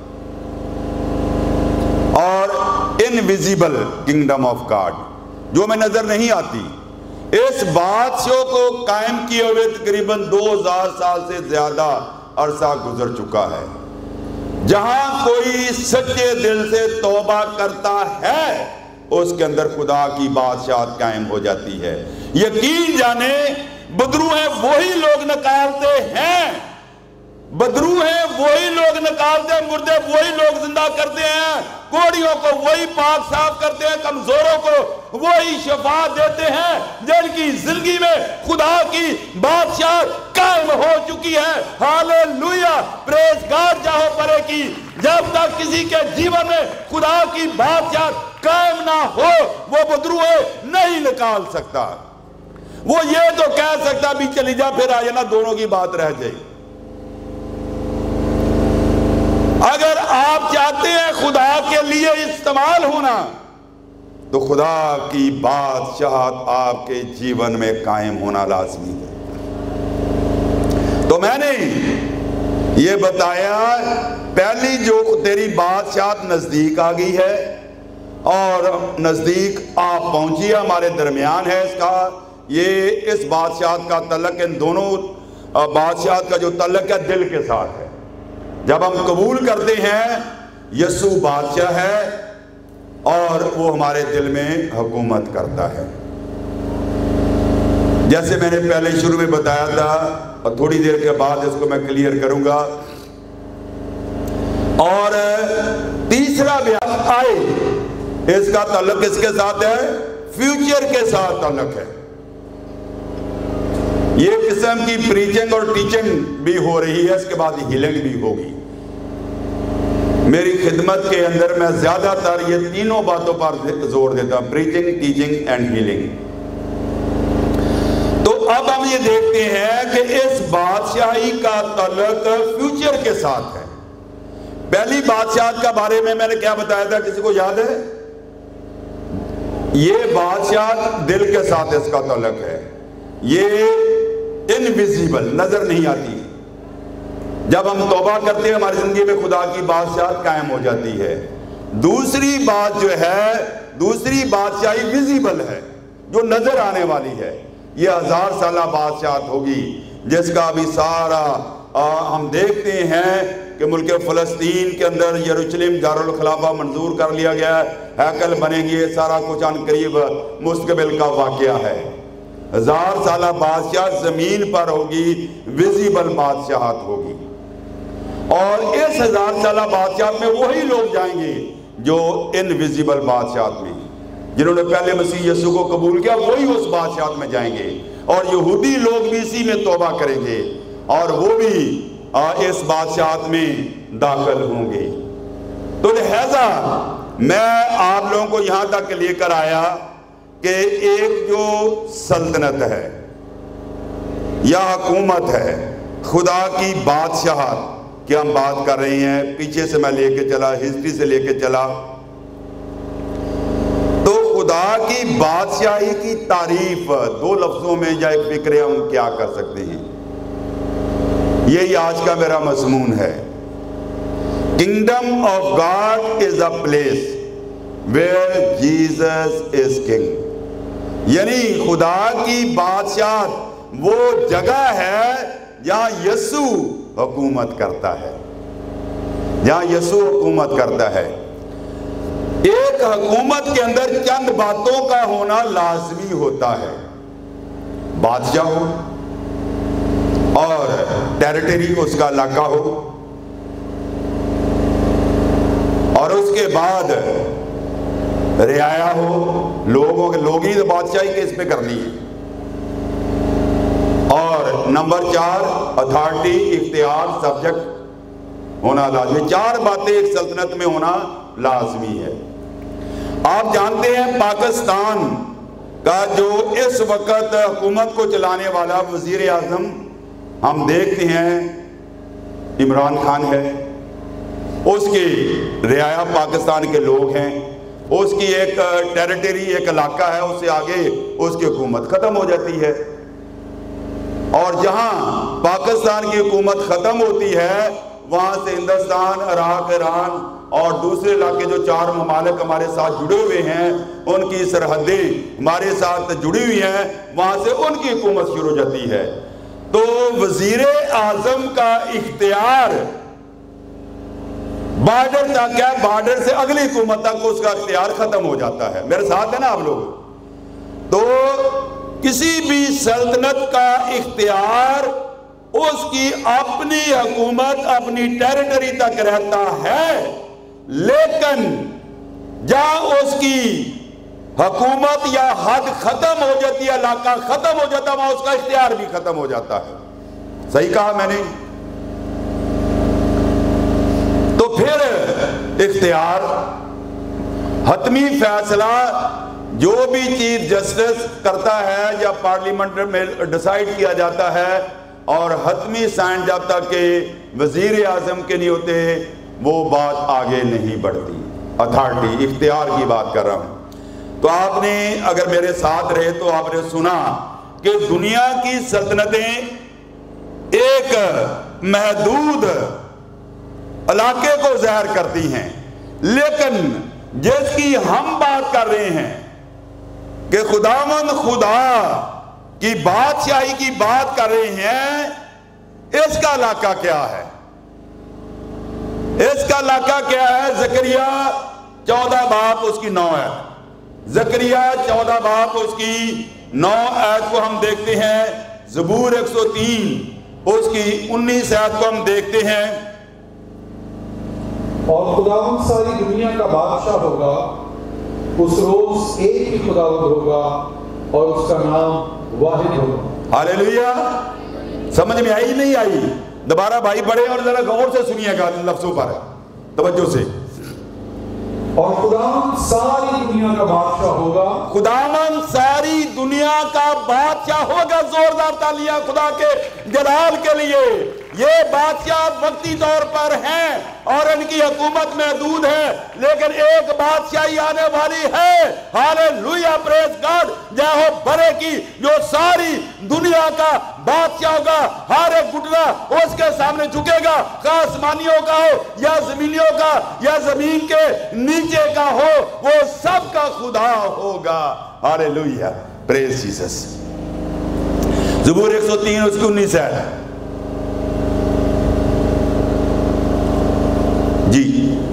اور انویزیبل کنگڈم آف گاڈ، جو میں نظر نہیں آتی، اس بادشاہ کو قائم کیے ہوئے تقریباً دو ہزار سال سے زیادہ عرصہ گزر چکا ہے۔ جہاں کوئی سچے دل سے توبہ کرتا ہے اس کے اندر خدا کی بادشاہت قائم ہو جاتی ہے۔ یقین جانے بدرو ہیں وہی لوگ نکالتے ہیں، بدرو ہیں وہی لوگ نکالتے ہیں، مردے وہی لوگ زندہ کرتے ہیں، کوڑیوں کو وہی پاک صاف کرتے ہیں، کمزوروں کو وہی شفا دیتے ہیں، جن کی زندگی میں خدا کی بادشاہت قائم ہو چکی ہے۔ ہاللویا، پریز گاڈ جاہو پرے کی۔ جب تک کسی کے جیون میں خدا کی بادشاہت قائم نہ ہو وہ بدروے نہیں نکال سکتا۔ وہ یہ تو کہہ سکتا بھی چلی جا پھر آ جانا، دونوں کی بات رہ جائے۔ اگر آپ چاہتے ہیں خدا کے لیے استعمال ہونا تو خدا کی بادشاہت آپ کے جیون میں قائم ہونا لازمی ہے۔ تو میں نے یہ بتایا، پہلی جو تیری بادشاہت نزدیک آ گئی ہے اور نزدیک آپ پہنچی ہے، ہمارے درمیان ہے اس کا، یہ اس بادشاہت کا تعلق ان دونوں بادشاہت کا جو تعلق ہے دل کے ساتھ ہے۔ جب ہم قبول کرتے ہیں یسوع بادشاہ ہے اور وہ ہمارے دل میں حکومت کرتا ہے، جیسے میں نے پہلے شروع میں بتایا تھا اور تھوڑی دیر کے بعد اس کو میں کلیئر کروں گا۔ اور تیسرا بیان آئے، اس کا تعلق کس کے ساتھ ہے؟ فیوچر کے ساتھ تعلق ہے۔ یہ قسم کی پریچنگ اور ٹیچنگ بھی ہو رہی ہے، اس کے بعد ہیلنگ بھی ہوگی۔ میری خدمت کے اندر میں زیادہ تر یہ تینوں باتوں پر زور دیتا ہوں، پریچنگ، ٹیچنگ اینڈ ہیلنگ۔ تو اب ہم یہ دیکھتے ہیں کہ اس بادشاہی کا تعلق فیوچر کے ساتھ ہے۔ پہلی بادشاہت کا بارے میں میں نے کیا بتایا تھا، کسی کو یاد ہے؟ یہ بادشاہت دل کے ساتھ اس کا تعلق ہے، یہ انویزیبل، نظر نہیں آتی۔ جب ہم توبہ کرتے ہیں ہماری زندگی میں خدا کی بادشاہت قائم ہو جاتی ہے۔ دوسری بات جو ہے، دوسری بادشاہی ویزیبل ہے، جو نظر آنے والی ہے۔ یہ ہزار سالہ بادشاہت ہوگی جس کا بھی سارا ہم دیکھتے ہیں کہ ملک فلسطین کے اندر یروشلم دارالخلافہ منظور کر لیا گیا ہے، ہیکل بنے گی، یہ سارا کچھ ان قریب مستقبل کا واقعہ ہے۔ ہزار سالہ بادشاہ زمین پر ہوگی، ویزیبل بادشاہت ہوگی، اور اس ہزار سالہ بادشاہت میں وہی لوگ جائیں گے جو انویزیبل بادشاہت میں، جنہوں نے پہلے مسیح یسوع کو قبول کیا، وہی اس بادشاہت میں جائیں گے، اور یہودی لوگ بھی اسی میں توبہ کریں گے اور وہ بھی اس بادشاہت میں داخل ہوں گے۔ تو لہذا میں آپ لوگوں کو یہاں تک لے کر آیا کہ ایک جو سلطنت ہے یا حکومت ہے، خدا کی بادشاہت کہ ہم بات کر رہے ہیں، پیچھے سے میں لے کے چلا، ہسٹری سے لے کے چلا، تو خدا کی بادشاہی کی تعریف دو لفظوں میں یا ایک فکرے ہم کیا کر سکتے ہیں؟ یہی آج کا میرا مضمون ہے۔ Kingdom of God is a place where Jesus is King۔ یعنی خدا کی بادشاہت وہ جگہ ہے جہاں یسوع حکومت کرتا ہے، جہاں یسوع حکومت کرتا ہے۔ ایک حکومت کے اندر چند باتوں کا ہونا لازمی ہوتا ہے۔ बादशाह हो और टेरिटरी उसका इलाका हो, और उसके बाद रियाया हो, लोगों के लोग ही तो बादशाही किस पे करनी है। और नंबर चार, अथॉरिटी, इख्तियार, सब्जेक्ट होना लाजमी। चार बातें एक सल्तनत में होना लाजमी है। आप जानते हैं पाकिस्तान का जो इस वक्त हुकूमत को चलाने वाला वजीर आजम हम देखते हैं इमरान खान है, उसके रियाया पाकिस्तान के लोग हैं, उसकी एक टेरिटरी, एक इलाका है, उससे आगे उसकी हुकूमत ख़त्म हो जाती है। और जहां पाकिस्तान की हुकूमत ख़त्म होती है वहां से हिंदुस्तान, इराक, ईरान और दूसरे इलाके जो चार ममालिक हमारे साथ जुड़े हुए हैं, उनकी सरहदें हमारे साथ जुड़ी हुई हैं, वहां से उनकी हुकूमत शुरू हो जाती है। तो वजीर आजम का इख्तियार बॉर्डर तक है, बॉर्डर से अगली हुकूमत तक उसका इख्तियार खत्म हो जाता है। मेरे साथ है ना आप लोग? तो किसी भी सल्तनत का इख्तियार उसकी अपनी हुकूमत, अपनी टेरिटरी तक रहता है, लेकिन जहां उसकी हुकूमत या हद खत्म हो जाती है, इलाका खत्म हो जाता है, वहां उसका इख्तियार भी खत्म हो जाता है। सही कहा मैंने? तो फिर इख्तियार, हतमी फैसला जो भी चीफ जस्टिस करता है या पार्लियामेंट में डिसाइड किया जाता है, और हतमी साइन जब तक के वजीर आजम के नहीं होते वो बात आगे नहीं बढ़ती। अथॉरिटी, इख्तियार की बात कर रहा हूं। तो आपने अगर मेरे साथ रहे तो आपने सुना कि दुनिया की सल्तनतें एक महदूद इलाके को ज़ाहिर करती हैं, लेकिन जिसकी हम बात कर रहे हैं कि खुदावंद खुदा की बादशाही की बात कर रहे हैं, इसका इलाका क्या है? इसका इलाका क्या है? ज़करिया चौदह बाप उसकी नौ आयत, ज़करिया चौदह बाप उसकी नौ आयत को हम देखते हैं। ज़बूर एक सौ तीन उसकी उन्नीस आयत को हम देखते हैं। और खुदावंद सारी दुनिया का बादशाह होगा, उस रोज एक ही खुदावंद होगा और उसका नाम वाहिद होगा। हालेलुया। समझ में आई नहीं आई? दोबारा भाई बड़े और जरा गौर से सुनिएगा लफ्जों पर, तवज्जो से। और खुदावंद सारी दुनिया का बादशाह होगा, खुदावंद सारी दुनिया का बादशाह होगा। जोरदार तालियां खुदा के जलाल के लिए। ये बादशाह वक्ती तौर पर हैं और इनकी हुकूमत महदूद है, लेकिन एक बादशाही आने वाली है। Hallelujah, praise God. जय हो बड़े की, जो सारी दुनिया का बादशाह होगा। हर एक घुटना उसके सामने झुकेगा, का आसमानियों का हो या जमीनियों का या जमीन के नीचे का हो, वो सबका खुदा होगा। Hallelujah, praise Jesus. ज़बूर एक सौ तीन उसकी उन्नीस है जी।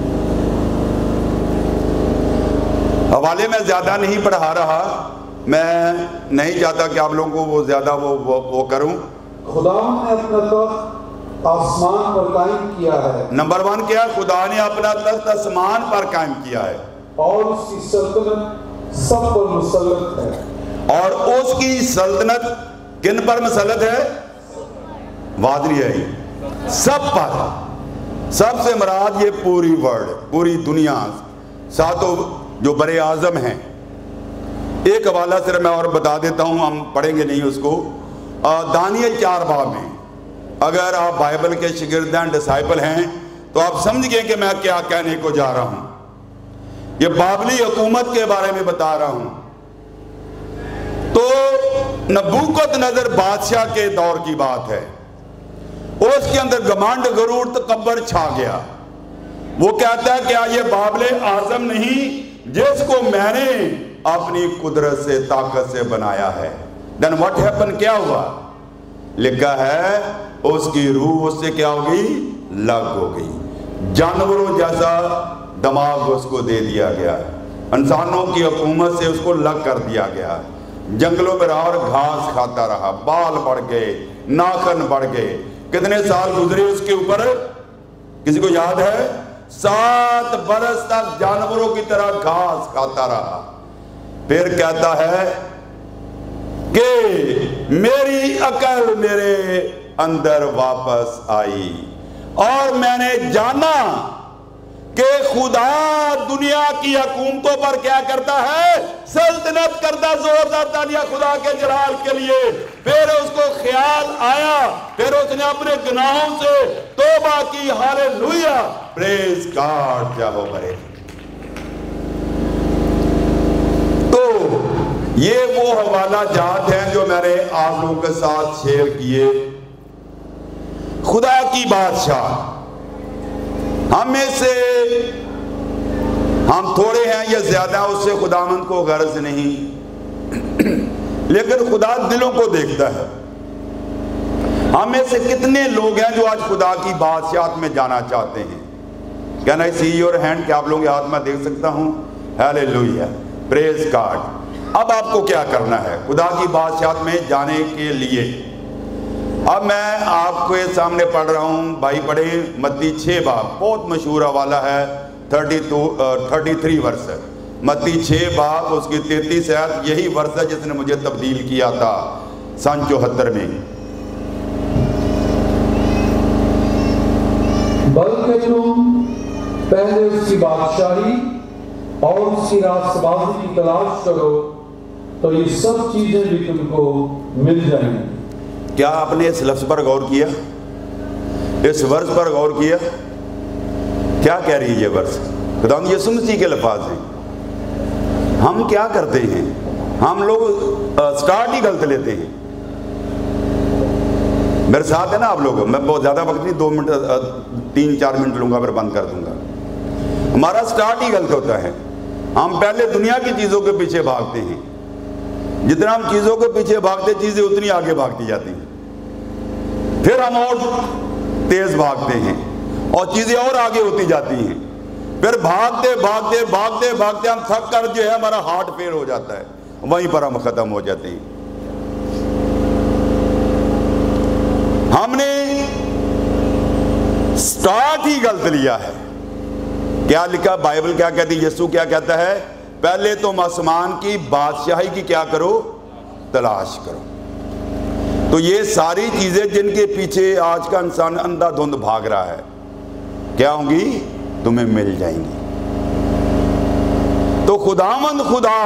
हवाले में ज्यादा नहीं पढ़ा रहा, मैं नहीं चाहता कि आप लोगों को वो ज्यादा वो वो, वो करूं। खुदा ने अपना तख्त आसमान पर कायम किया है। नंबर वन क्या? खुदा ने अपना तख्त आसमान पर कायम किया है और उसकी सल्तनत सब पर मुसल्लत है। और उसकी सल्तनत किन पर मुसल्लत है? वादरी है सब पर। सबसे मराद ये पूरी वर्ल्ड, पूरी दुनिया, सातों जो बड़े आजम हैं। एक हवाला सिर्फ मैं और बता देता हूँ, हम पढ़ेंगे नहीं उसको। दानियल चार बाब में, अगर आप बाइबल के शिगिर्द हैं, डिसाइपल हैं, तो आप समझ गए कि मैं क्या कहने को जा रहा हूँ। ये बाबली हुकूमत के बारे में बता रहा हूँ। तो नबूकदनेस्सर बादशाह के दौर की बात है। उसके अंदर घमंड, गरूर, तकब्बर छा गया। वो कहता है क्या ये बाबले आजम नहीं जिसको मैंने अपनी कुदरत से, ताकत से बनाया है? देन व्हाट हैपन, क्या हुआ? लिखा है उसकी रूह उससे क्या हो गई? लग हो गई। जानवरों जैसा दिमाग उसको दे दिया गया, इंसानों की हुकूमत से उसको लग कर दिया गया। جنگلوں میں رہا اور گھاس کھاتا رہا، بال بڑھ گئے، ناخن بڑھ گئے. کتنے سال گزرے اس کے اوپر؟ کسی کو یاد ہے؟ سات برس تک جانوروں کی طرح گھاس کھاتا رہا. پھر کہتا ہے کہ میری عقل میرے اندر واپس آئی اور میں نے جانا کہ خدا دنیا کی حکومتوں پر کیا کرتا ہے؟ سلطنت کرتا. زوردار تالیاں خدا کے جلال کے لیے. پھر اس کو خیال آیا، پھر اس نے اپنے گناہوں سے توبہ کی. ہاللیلویا، پریز گاڈ، کیا ہو کرے. تو یہ وہ حوالہ جات ہیں جو میں نے آپ لوگوں کے ساتھ شیئر کیے. خدا کی بادشاہ، ہم میں سے ہم تھوڑے ہیں یا زیادہ، اس سے خداوند کو غرض نہیں، لیکن خدا دلوں کو دیکھتا ہے. ہم میں سے کتنے لوگ ہیں جو آج خدا کی بادشاہت میں جانا چاہتے ہیں؟ Can I see your hand? کیا آپ لوگوں کے ہاتھ میں دیکھ سکتا ہوں؟ Hallelujah, praise God. اب آپ کو کیا کرنا ہے خدا کی بادشاہت میں جانے کے لیے؟ اب میں آپ کو سامنے پڑھ رہا ہوں، بھائی پڑھے متی چھ باب، بہت مشہور حوالہ ہے، thirty two thirty three verse ہے. متی چھ باب اس کی تینتیس آیت، یہی ورس ہے جس نے مجھے تبدیل کیا تھا سن چوہتر میں. بلکہ تم پہلے اس کی بادشاہی اور اس کی راست بازی کی تلاش کرو تو یہ سب چیزیں بھی تم کو مل جائیں گی. کیا آپ نے اس لفظ پر غور کیا؟ اس ورس پر غور کیا؟ کیا کہہ رہی ہے یہ ورس؟ خدا یسوع مسیح کے الفاظ ہیں. ہم کیا کرتے ہیں؟ ہم لوگ سٹارٹ ہی غلط لیتے ہیں. میرے ساتھ ہے نا آپ لوگ؟ میں بہت زیادہ وقت نہیں، دو منٹ تین چار منٹ لوں گا پھر بند کر دوں گا. ہمارا سٹارٹ ہی غلط ہوتا ہے. ہم پہلے دنیا کی چیزوں کے پیچھے بھاگتے ہیں. جتنا ہم چیزوں کے پیچھے بھاگتے چیزیں اتنی آگے بھاگتی جاتی ہیں. پھر ہم اور تیز بھاگتے ہیں اور چیزیں اور آگے ہوتی جاتی ہیں. پھر بھاگتے بھاگتے بھاگتے بھاگتے ہم تھک کر جو ہے ہمارا ہارٹ فیل ہو جاتا ہے، وہیں پر ہم ختم ہو جاتے ہیں. ہم نے سٹارٹ ہی غلط لیا ہے. کیا لکھا بائبل؟ کیا کہتی؟ یسوع کیا کہتا ہے؟ پہلے تم آسمان کی بادشاہی کی کیا کرو؟ تلاش کرو. تو یہ ساری چیزیں جن کے پیچھے آج کا انسان اندھا دھند بھاگ رہا ہے، کیا ہوں گی؟ تمہیں مل جائیں گی. تو خداوند خدا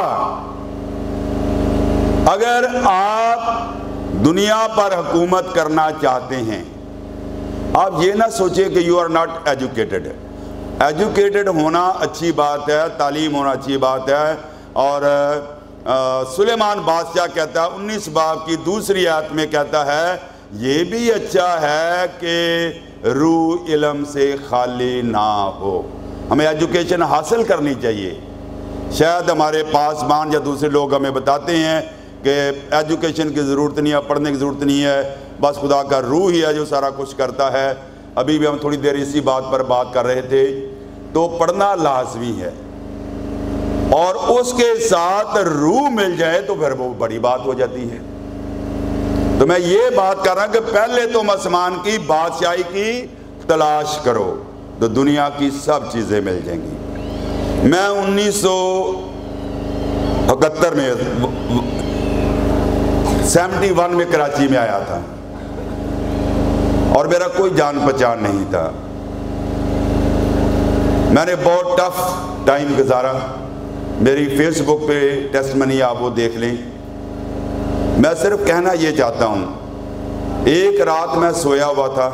اگر آپ دنیا پر حکومت کرنا چاہتے ہیں، آپ یہ نہ سوچیں کہ you are not educated. Educated ہونا اچھی بات ہے، تعلیم ہونا اچھی بات ہے. اور سلیمان بادشاہ کہتا ہے انیس باب کی دوسری آیت میں کہتا ہے یہ بھی اچھا ہے کہ روح علم سے خالی نہ ہو. ہمیں ایجوکیشن حاصل کرنی چاہیے. شاید ہمارے پاسبان یا دوسرے لوگ ہمیں بتاتے ہیں کہ ایجوکیشن کی ضرورت نہیں ہے، پڑھنے کی ضرورت نہیں ہے، بس خدا کا روح ہی ہے جو سارا کچھ کرتا ہے. ابھی بھی ہم تھوڑی دیر اسی بات پر بات کر رہے تھے. تو پڑھنا لازمی ہے اور اس کے ساتھ روح مل جائے تو پھر وہ بڑی بات ہو جاتی ہے. تو میں یہ بات کر رہا ہوں کہ پہلے تم آسمان کی بادشاہی کی تلاش کرو تو دنیا کی سب چیزیں مل جائیں گی. میں انیس سو اکہتر میں سیونٹی ون میں کراچی میں آیا تھا اور میرا کوئی جان پہچان نہیں تھا. میں نے بہت ٹف ٹائم گزارا. میری فیس بک پہ ٹیسٹمنی آپ وہ دیکھ لیں. میں صرف کہنا یہ چاہتا ہوں، ایک رات میں سویا ہوا تھا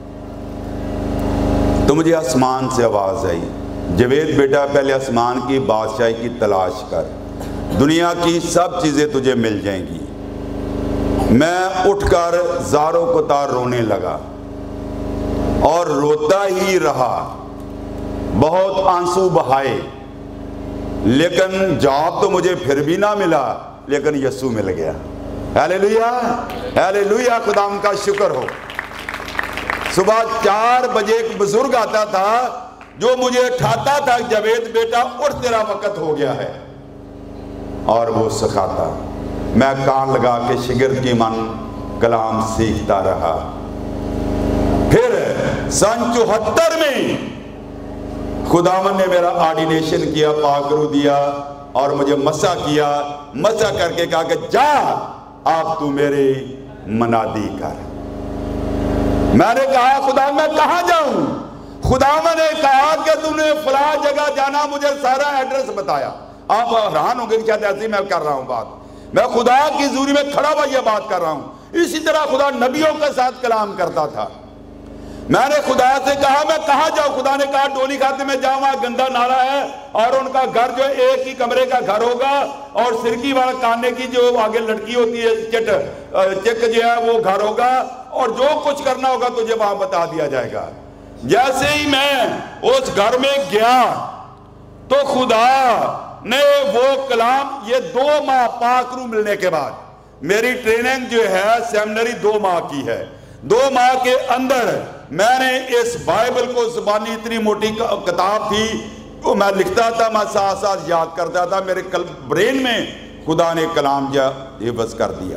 تو مجھے آسمان سے آواز آئی، جوید بیٹا پہلے آسمان کی بادشاہی کی تلاش کر، دنیا کی سب چیزیں تجھے مل جائیں گی. میں اٹھ کر زاروں کو تار رونے لگا اور روتا ہی رہا، بہت آنسو بہائے، لیکن جواب تو مجھے پھر بھی نہ ملا، لیکن یسوع مل گیا. ہاللیلویا، ہاللیلویا، خدا ان کا شکر ہو. صبح چار بجے ایک بزرگ آتا تھا جو مجھے اٹھاتا تھا، جوید بیٹا اٹھ تیرا وقت ہو گیا ہے، اور وہ سکھاتا. میں کان لگا کے شگرد کی من کلام سیکھتا رہا۔ پھر سن چوہتر میں خداوند نے میرا آرڈینیشن کیا، پاکرو دیا اور مجھے مسح کیا، مسح کر کے کہا کہ جا اب تو میرے منادی کر۔ میں نے کہا خدا میں کہاں جاؤں؟ خداوند نے کہا کہ تم نے فلاں جگہ جانا، مجھے سارا ایڈریس بتایا۔ آپ حیران ہوں گے کہ شاید ایسے میں کر رہا ہوں بات، میں خدا کی حضوری میں کھڑا ہوا یہ بات کر رہا ہوں۔ اسی طرح خدا نبیوں کے ساتھ کلام کرتا تھا۔ میں نے خدا سے کہا میں کہاں جاؤں؟ خدا نے کہا ڈولی کھاتے میں جاؤں، وہاں گندا نالا ہے اور ان کا گھر جو ایک ہی کمرے کا گھر ہوگا، اور سرکی والا کاننے کی جو آگے لڑکی ہوتی ہے چٹ چک جو ہے وہ گھر ہوگا، اور جو کچھ کرنا ہوگا تجھے وہاں بتا دیا جائے گا۔ جیسے ہی میں اس گھر میں گیا تو خدا نے وہ کلام، یہ دو ماہ پاکرو ملنے کے بعد، میری ٹریننگ جو ہے سیمنری دو ماہ کی ہے، دو ماہ کے اندر میں نے اس بائبل کو زبانی، اتنی موٹی کتاب تھی وہ میں لکھتا تھا، میں ساتھ ساتھ یاد کرتا تھا، میرے برین میں خدا نے کلام جا حفظ کر دیا۔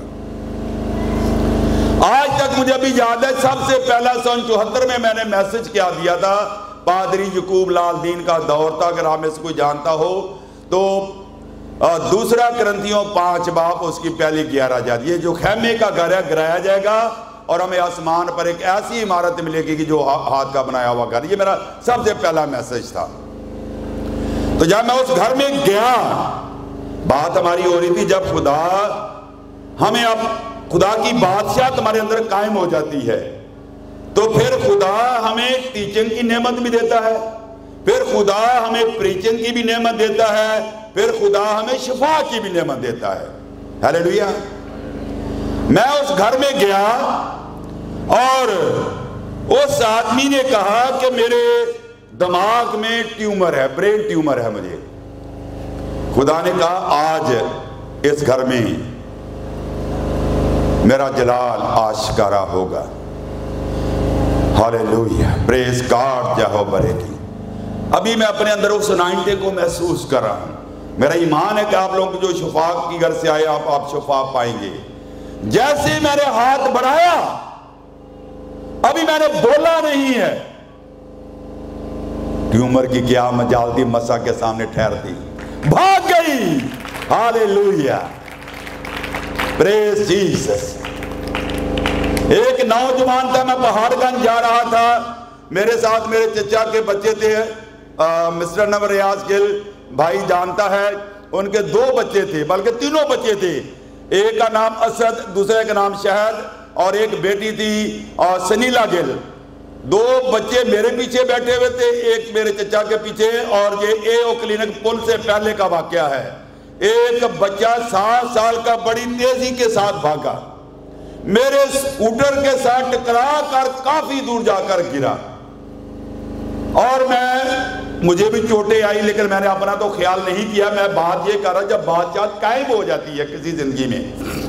آج تک مجھے بھی یاد ہے سب سے پہلا سن چوہتر میں میں نے میسج کیا دیا تھا، پادری یعقوب لال دین کا دور تھا، اگر آپ میں سے کوئی جانتا ہو تو دوسرا کرنتھیوں پانچ باب اس کی پہلی گیارہ جات، یہ جو خیمے کا گھر ہے گرایا جائے گا اور ہمیں آسمان پر ایک ایسی عمارت ملے گی کہ جو ہاتھ کا بنایا ہوا گھر۔ یہ میرا سب سے پہلا میسج تھا۔ تو جب میں اس گھر میں گیا، بات ہماری ہو رہی تھی جب خدا ہمیں، اب خدا کی بادشاہت ہمارے اندر قائم ہو جاتی ہے تو پھر خدا ہمیں ٹیچنگ کی نعمت بھی دیتا ہے، پھر خدا ہمیں پریچنگ کی بھی نعمت دیتا ہے، پھر خدا ہمیں شفا کی بھی نعمت دیتا ہے۔ ہیلیلویا۔ میں اس گھر میں گیا اور اس آدمی نے کہا کہ میرے دماغ میں ٹیومر ہے، برین ٹیومر ہے مجھے۔ خدا نے کہا آج اس گھر میں میرا جلال آشکارا ہوگا۔ ہاللیلویا، پریز گاڈ، جہو برے کی۔ ابھی میں اپنے اندر اس نائنٹے کو محسوس کر رہا ہوں۔ میرا ایمان ہے کہ آپ لوگ جو شفا کی گھر سے آئے آپ آپ شفا پائیں گے۔ جیسے میں نے ہاتھ بڑھایا، ابھی میں نے بولا نہیں ہے، ٹیومر کی کیا مجال تھی، مسا کے سامنے ٹھہرتی، بھاگ گئی۔ Hallelujah, praise Jesus. ایک نوجوان تھا، میں پہاڑ گنج جا رہا تھا، میرے ساتھ میرے چچا کے بچے تھے، مسٹر نور ریاض گل بھائی جانتا ہے، ان کے دو بچے تھے، بلکہ تینوں بچے تھے، ایک کا نام اسد، دوسرے کا نام شہد، اور ایک بیٹی تھی اور سنیلا گل۔ دو بچے میرے پیچھے بیٹھے ہوئے تھے، ایک میرے چچا کے پیچھے، اور یہ اے او کلینک پل سے پہلے کا واقعہ ہے۔ ایک بچہ سات سال کا بڑی تیزی کے ساتھ بھاگا، میرے سکوٹر کے ساتھ ٹکرا کر کافی دور جا کر گرا، اور میں مجھے بھی چوٹیں آئی، لیکن میں نے اپنا تو خیال نہیں کیا۔ میں بات یہ کر رہا جب بادشاہت قائم ہو جاتی ہے کسی زندگی میں،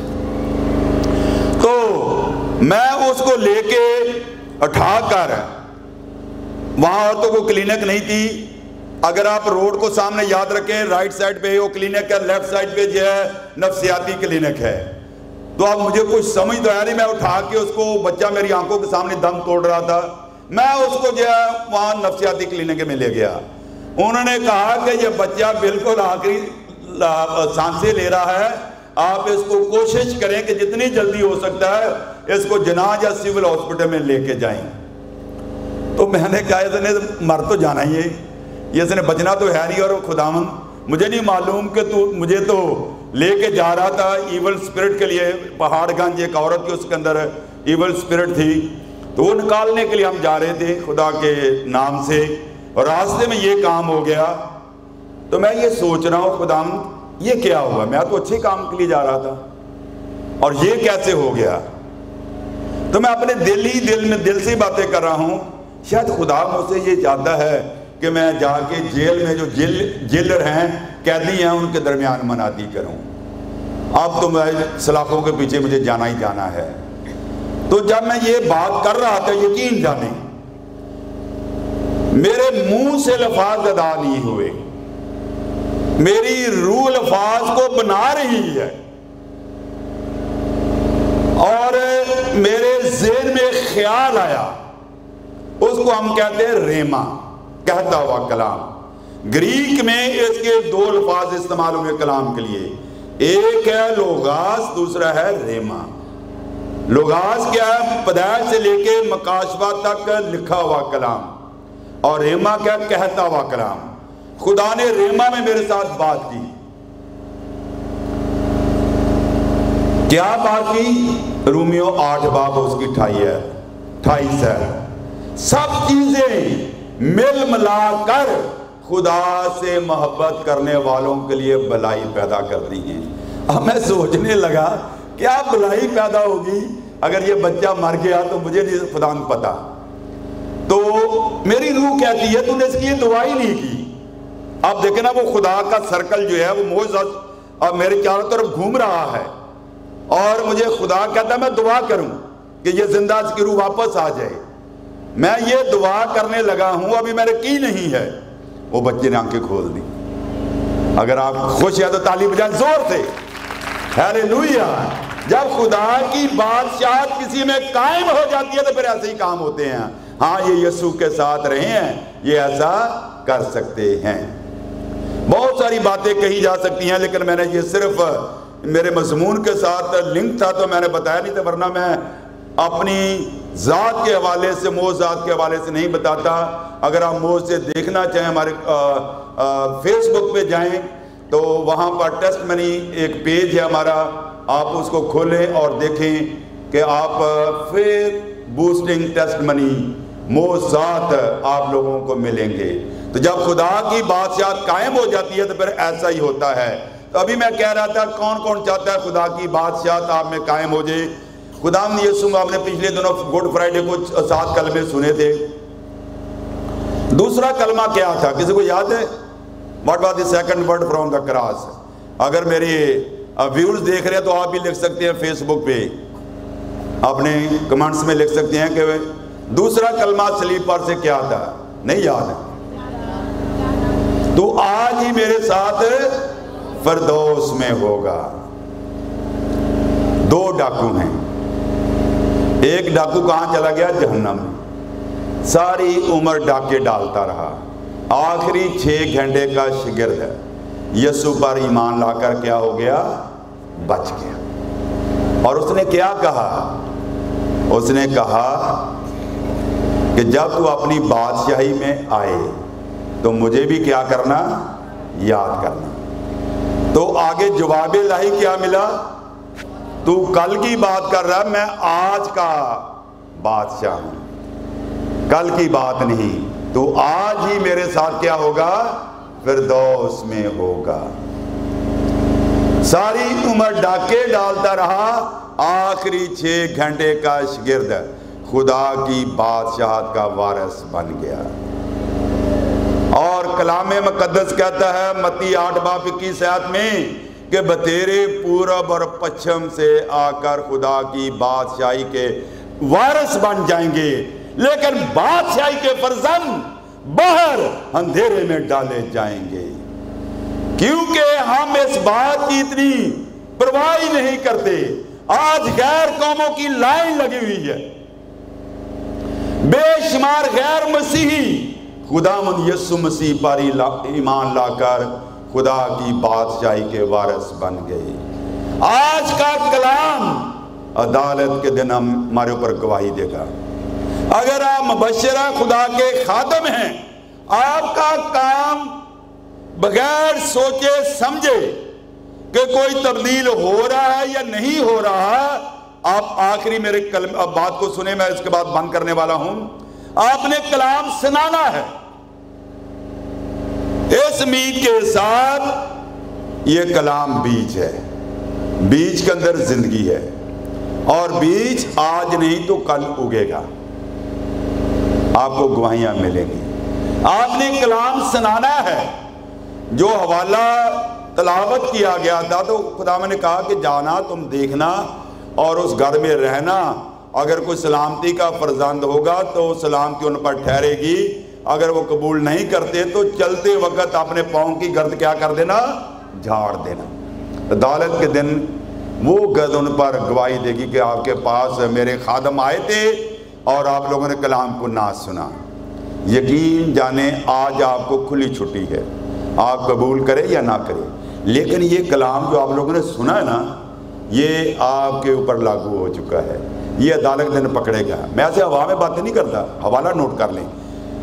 تو میں اس کو لے کے اٹھا کر، وہاں عورتوں کو کلینک نہیں تھی، اگر آپ روڈ کو سامنے یاد رکھیں، رائٹ سائڈ پہ وہ کلینک ہے، لیفٹ سائڈ پہ جو ہے نفسیاتی کلینک ہے، تو اب مجھے کچھ سمجھ تو آیا نہیں، میں اٹھا کے اس کو، بچہ میری آنکھوں کے سامنے دم توڑ رہا تھا، میں اس کو جو ہے وہاں نفسیاتی کلینک میں لے گیا۔ انہوں نے کہا کہ یہ بچہ بالکل آخری سانسیں لے رہا ہے، آپ اس کو کوشش کریں کہ جتنی جلدی ہو سکتا ہے اس کو جناح یا سول ہاسپٹل میں لے کے جائیں۔ تو میں نے کہا اس نے مر تو جانا ہی ہے، یہ اس نے بچنا تو ہے نہیں، اور خداوند مجھے نہیں معلوم کہ تو مجھے تو لے کے جا رہا تھا ایول سپرٹ کے لیے، پہاڑ گنج ایک عورت کی اس کے اندر ایول سپرٹ تھی، تو وہ نکالنے کے لیے ہم جا رہے تھے خدا کے نام سے، اور راستے میں یہ کام ہو گیا۔ تو میں یہ سوچ رہا ہوں خداوند یہ کیا ہوا، میں تو اچھے کام کے لیے جا رہا تھا اور یہ کیسے ہو گیا؟ تو میں اپنے دل ہی دل میں دل سے باتیں کر رہا ہوں، شاید خدا مجھ سے یہ چاہتا ہے کہ میں جا کے جیل میں جو جیل جیلر ہیں، قیدی ہیں، ان کے درمیان منادی کروں۔ اب تو میں سلاخوں کے پیچھے مجھے جانا ہی جانا ہے۔ تو جب میں یہ بات کر رہا تھا، یقین جانیں میرے منہ سے لفظ ادا نہیں ہوئے، میری روح لفظ کو بنا رہی ہے، اور میرے ذہن میں خیال آیا، اس کو ہم کہتے ہیں ریما، کہتا ہوا کلام۔ گریک میں اس کے دو الفاظ استعمال ہوئے کلام کے لیے، ایک ہے لوگاس، دوسرا ہے ریما۔ لوگاس کیا ہے؟ پیدائش سے لے کے مکاشفہ تک لکھا ہوا کلام، اور ریما کیا؟ کہتا ہوا کلام۔ خدا نے ریما میں میرے ساتھ بات کی۔ کیا بات کی؟ رومیو آٹھ باب اس کی اٹھائی ہے اٹھائیس ہے، سب چیزیں مل ملا کر خدا سے محبت کرنے والوں کے لیے بھلائی پیدا کرتی ہیں۔ اب میں سوچنے لگا کیا بھلائی پیدا ہوگی اگر یہ بچہ مر گیا تو مجھے نہیں خدا نے پتا۔ تو میری روح کہتی ہے تو نے اس کی دعا ہی نہیں کی۔ اب دیکھیں نا وہ خدا کا سرکل جو ہے وہ معجزہ اب میرے چاروں طرف گھوم رہا ہے، اور مجھے خدا کہتا ہے میں دعا کروں کہ یہ زندہ اس کی روح واپس آ جائے۔ میں یہ دعا کرنے لگا ہوں، ابھی میں نے کی نہیں ہے، وہ بچے نے آنکھیں کھول دی۔ اگر آپ خوش ہیں تو تالی بجائیں زور سے، ہیلیلویا۔ جب خدا کی بادشاہت کسی میں قائم ہو جاتی ہے تو پھر ایسے ہی کام ہوتے ہیں۔ ہاں یہ یسوع کے ساتھ رہے ہیں، یہ ایسا کر سکتے ہیں۔ بہت ساری باتیں کہی جا سکتی ہیں، لیکن میں نے یہ صرف میرے مضمون کے ساتھ لنک تھا تو میں نے بتایا نہیں تھا، ورنہ میں اپنی ذات کے حوالے سے، معجزات کے حوالے سے نہیں بتاتا۔ اگر آپ معجزے دیکھنا چاہیں ہمارے فیس بک پہ جائیں تو وہاں پر ٹیسٹ منی ایک پیج ہے ہمارا، آپ اس کو کھولیں اور دیکھیں کہ آپ پھر بوسٹنگ ٹیسٹ منی معجزات آپ لوگوں کو ملیں گے۔ تو جب خدا کی بادشاہت قائم ہو جاتی ہے تو پھر ایسا ہی ہوتا ہے۔ تو ابھی میں کہہ رہا تھا کون کون چاہتا ہے خدا کی بادشاہت آپ میں قائم ہو جائے۔ خدا نے یسوع آپ نے پچھلے دنوں گڈ فرائیڈے کو سات کلمے سنے تھے۔ دوسرا کلمہ کیا تھا کسی کو یاد ہے؟ What was the second word from the cross? اگر میری ویورز دیکھ رہے ہیں تو آپ بھی لکھ سکتے ہیں فیس بک پہ، اپنے کمنٹس میں لکھ سکتے ہیں کہ دوسرا کلمہ صلیب پر سے کیا تھا؟ نہیں یاد ہے تو آج ہی میرے ساتھ فردوس میں ہوگا۔ دو ڈاکو ہیں، ایک ڈاکو کہاں چلا گیا؟ جہنم میں، ساری عمر ڈاکے ڈالتا رہا، آخری چھ گھنٹے کا شگرد ہے، یسوع پر ایمان لا کر کیا ہو گیا؟ بچ گیا۔ اور اس نے کیا کہا؟ اس نے کہا کہ جب تو اپنی بادشاہی میں آئے تو مجھے بھی کیا کرنا؟ یاد کرنا۔ تو آگے جواب الہی کیا ملا؟ تو کل کی بات کر رہا، میں آج کا بادشاہ ہوں، کل کی بات نہیں۔ تو آج ہی میرے ساتھ کیا ہوگا؟ فردوس میں ہوگا۔ ساری عمر ڈاکے ڈالتا رہا، آخری چھ گھنٹے کا شگرد خدا کی بادشاہت کا وارث بن گیا۔ اور کلام مقدس کہتا ہے متی آٹھ باب اکیس آیت میں کہ بتیرے پورب اور پچھم سے آ کر خدا کی بادشاہی کے وارث بن جائیں گے، لیکن بادشاہی کے فرزند باہر اندھیرے میں ڈالے جائیں گے۔ کیونکہ ہم اس بات کی اتنی پرواہ نہیں کرتے۔ آج غیر قوموں کی لائن لگی ہوئی ہے، بے شمار غیر مسیحی خداوند یسوع مسیح پر ایمان لا کر خدا کی بادشاہی کے وارث بن گئے۔ آج کا کلام عدالت کے دن ہمارے اوپر گواہی دے گا۔ اگر آپ مبشرہ خدا کے خادم ہیں، آپ کا کام بغیر سوچے سمجھے کہ کوئی تبدیل ہو رہا ہے یا نہیں ہو رہا، آپ آخری میرے کلم اب بات کو سنیں، میں اس کے بعد بند کرنے والا ہوں۔ آپ نے کلام سنانا ہے اس امید کے ساتھ یہ کلام بیج ہے، بیج کے اندر زندگی ہے، اور بیج آج نہیں تو کل اگے گا، آپ کو گواہیاں ملیں گی۔ آپ نے کلام سنانا ہے۔ جو حوالہ تلاوت کیا گیا تھا تو خدا نے کہا کہ جانا تم دیکھنا اور اس گھر میں رہنا، اگر کوئی سلامتی کا فرزند ہوگا تو سلامتی ان پر ٹھہرے گی، اگر وہ قبول نہیں کرتے تو چلتے وقت اپنے پاؤں کی گرد کیا کر دینا؟ جھاڑ دینا۔ عدالت کے دن وہ گد ان پر گواہی دے گی کہ آپ کے پاس میرے خادم آئے تھے اور آپ لوگوں نے کلام کو نہ سنا۔ یقین جانے آج آپ کو کھلی چھٹی ہے، آپ قبول کریں یا نہ کریں، لیکن یہ کلام جو آپ لوگوں نے سنا ہے نا، یہ آپ کے اوپر لاگو ہو چکا ہے، یہ عدالت دن پکڑے گا۔ میں ایسے ہوا میں باتیں نہیں کرتا، حوالہ نوٹ کر لیں،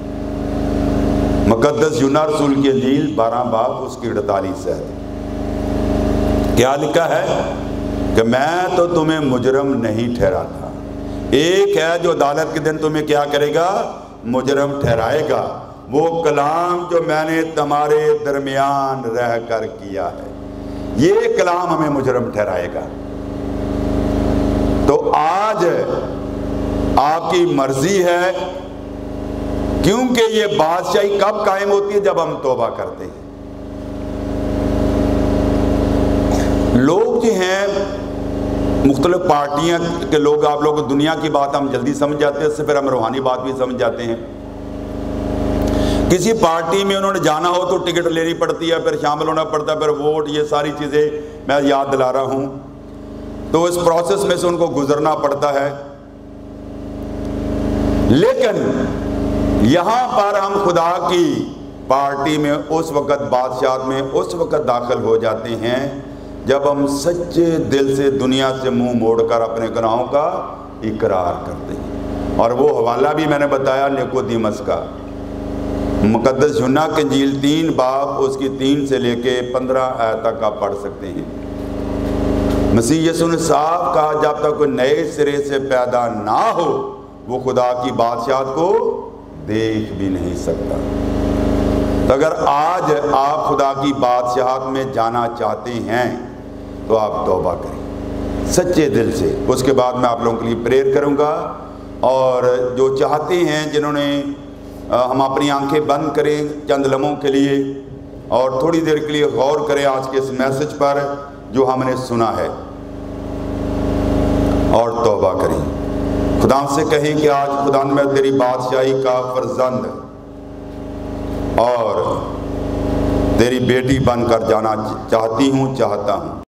مقدس یوحنا رسول کی انجیل بارہ باب اس کی اڑتالیس ہے، کیا لکھا ہے کہ میں تو تمہیں مجرم نہیں ٹھہراتا۔ ایک ہے جو عدالت کے دن تمہیں کیا کرے گا؟ مجرم ٹھہرائے گا، وہ کلام جو میں نے تمہارے درمیان رہ کر کیا ہے، یہ کلام ہمیں مجرم ٹھہرائے گا۔ تو آج آپ کی مرضی ہے، کیونکہ یہ بادشاہی کب قائم ہوتی ہے؟ جب ہم توبہ کرتے ہیں۔ لوگ جو ہیں مختلف پارٹیاں کے لوگ، آپ لوگ دنیا کی بات ہم جلدی سمجھ جاتے ہیں، اس سے پھر ہم روحانی بات بھی سمجھ جاتے ہیں۔ کسی پارٹی میں انہوں نے جانا ہو تو ٹکٹ لینی پڑتی ہے، پھر شامل ہونا پڑتا ہے، پھر ووٹ، یہ ساری چیزیں میں یاد دلا رہا ہوں، تو اس پروسیس میں سے ان کو گزرنا پڑتا ہے۔ لیکن یہاں پر ہم خدا کی پارٹی میں اس وقت، بادشاہت میں اس وقت داخل ہو جاتے ہیں جب ہم سچے دل سے دنیا سے منہ موڑ کر اپنے گناہوں کا اقرار کرتے ہیں۔ اور وہ حوالہ بھی میں نے بتایا نیکودیمس کا، مقدس یوحنا کی انجیل تین باب اس کی تین سے لے کے پندرہ آیت تک آپ پڑھ سکتے ہیں۔ مسیح یسوع نے صاف کہا جب تک کوئی نئے سرے سے پیدا نہ ہو وہ خدا کی بادشاہت کو دیکھ بھی نہیں سکتا۔ تو اگر آج آپ خدا کی بادشاہت میں جانا چاہتے ہیں تو آپ توبہ کریں سچے دل سے۔ اس کے بعد میں آپ لوگوں کے لیے پریئر کروں گا، اور جو چاہتے ہیں جنہوں نے، ہم اپنی آنکھیں بند کریں چند لمحوں کے لیے اور تھوڑی دیر کے لیے غور کریں آج کے اس میسج پر جو ہم نے سنا ہے، اور توبہ کریں۔ خدا سے کہیں کہ آج خدا میں تیری بادشاہی کا فرزند اور تیری بیٹی بن کر جانا چاہتی ہوں، چاہتا ہوں۔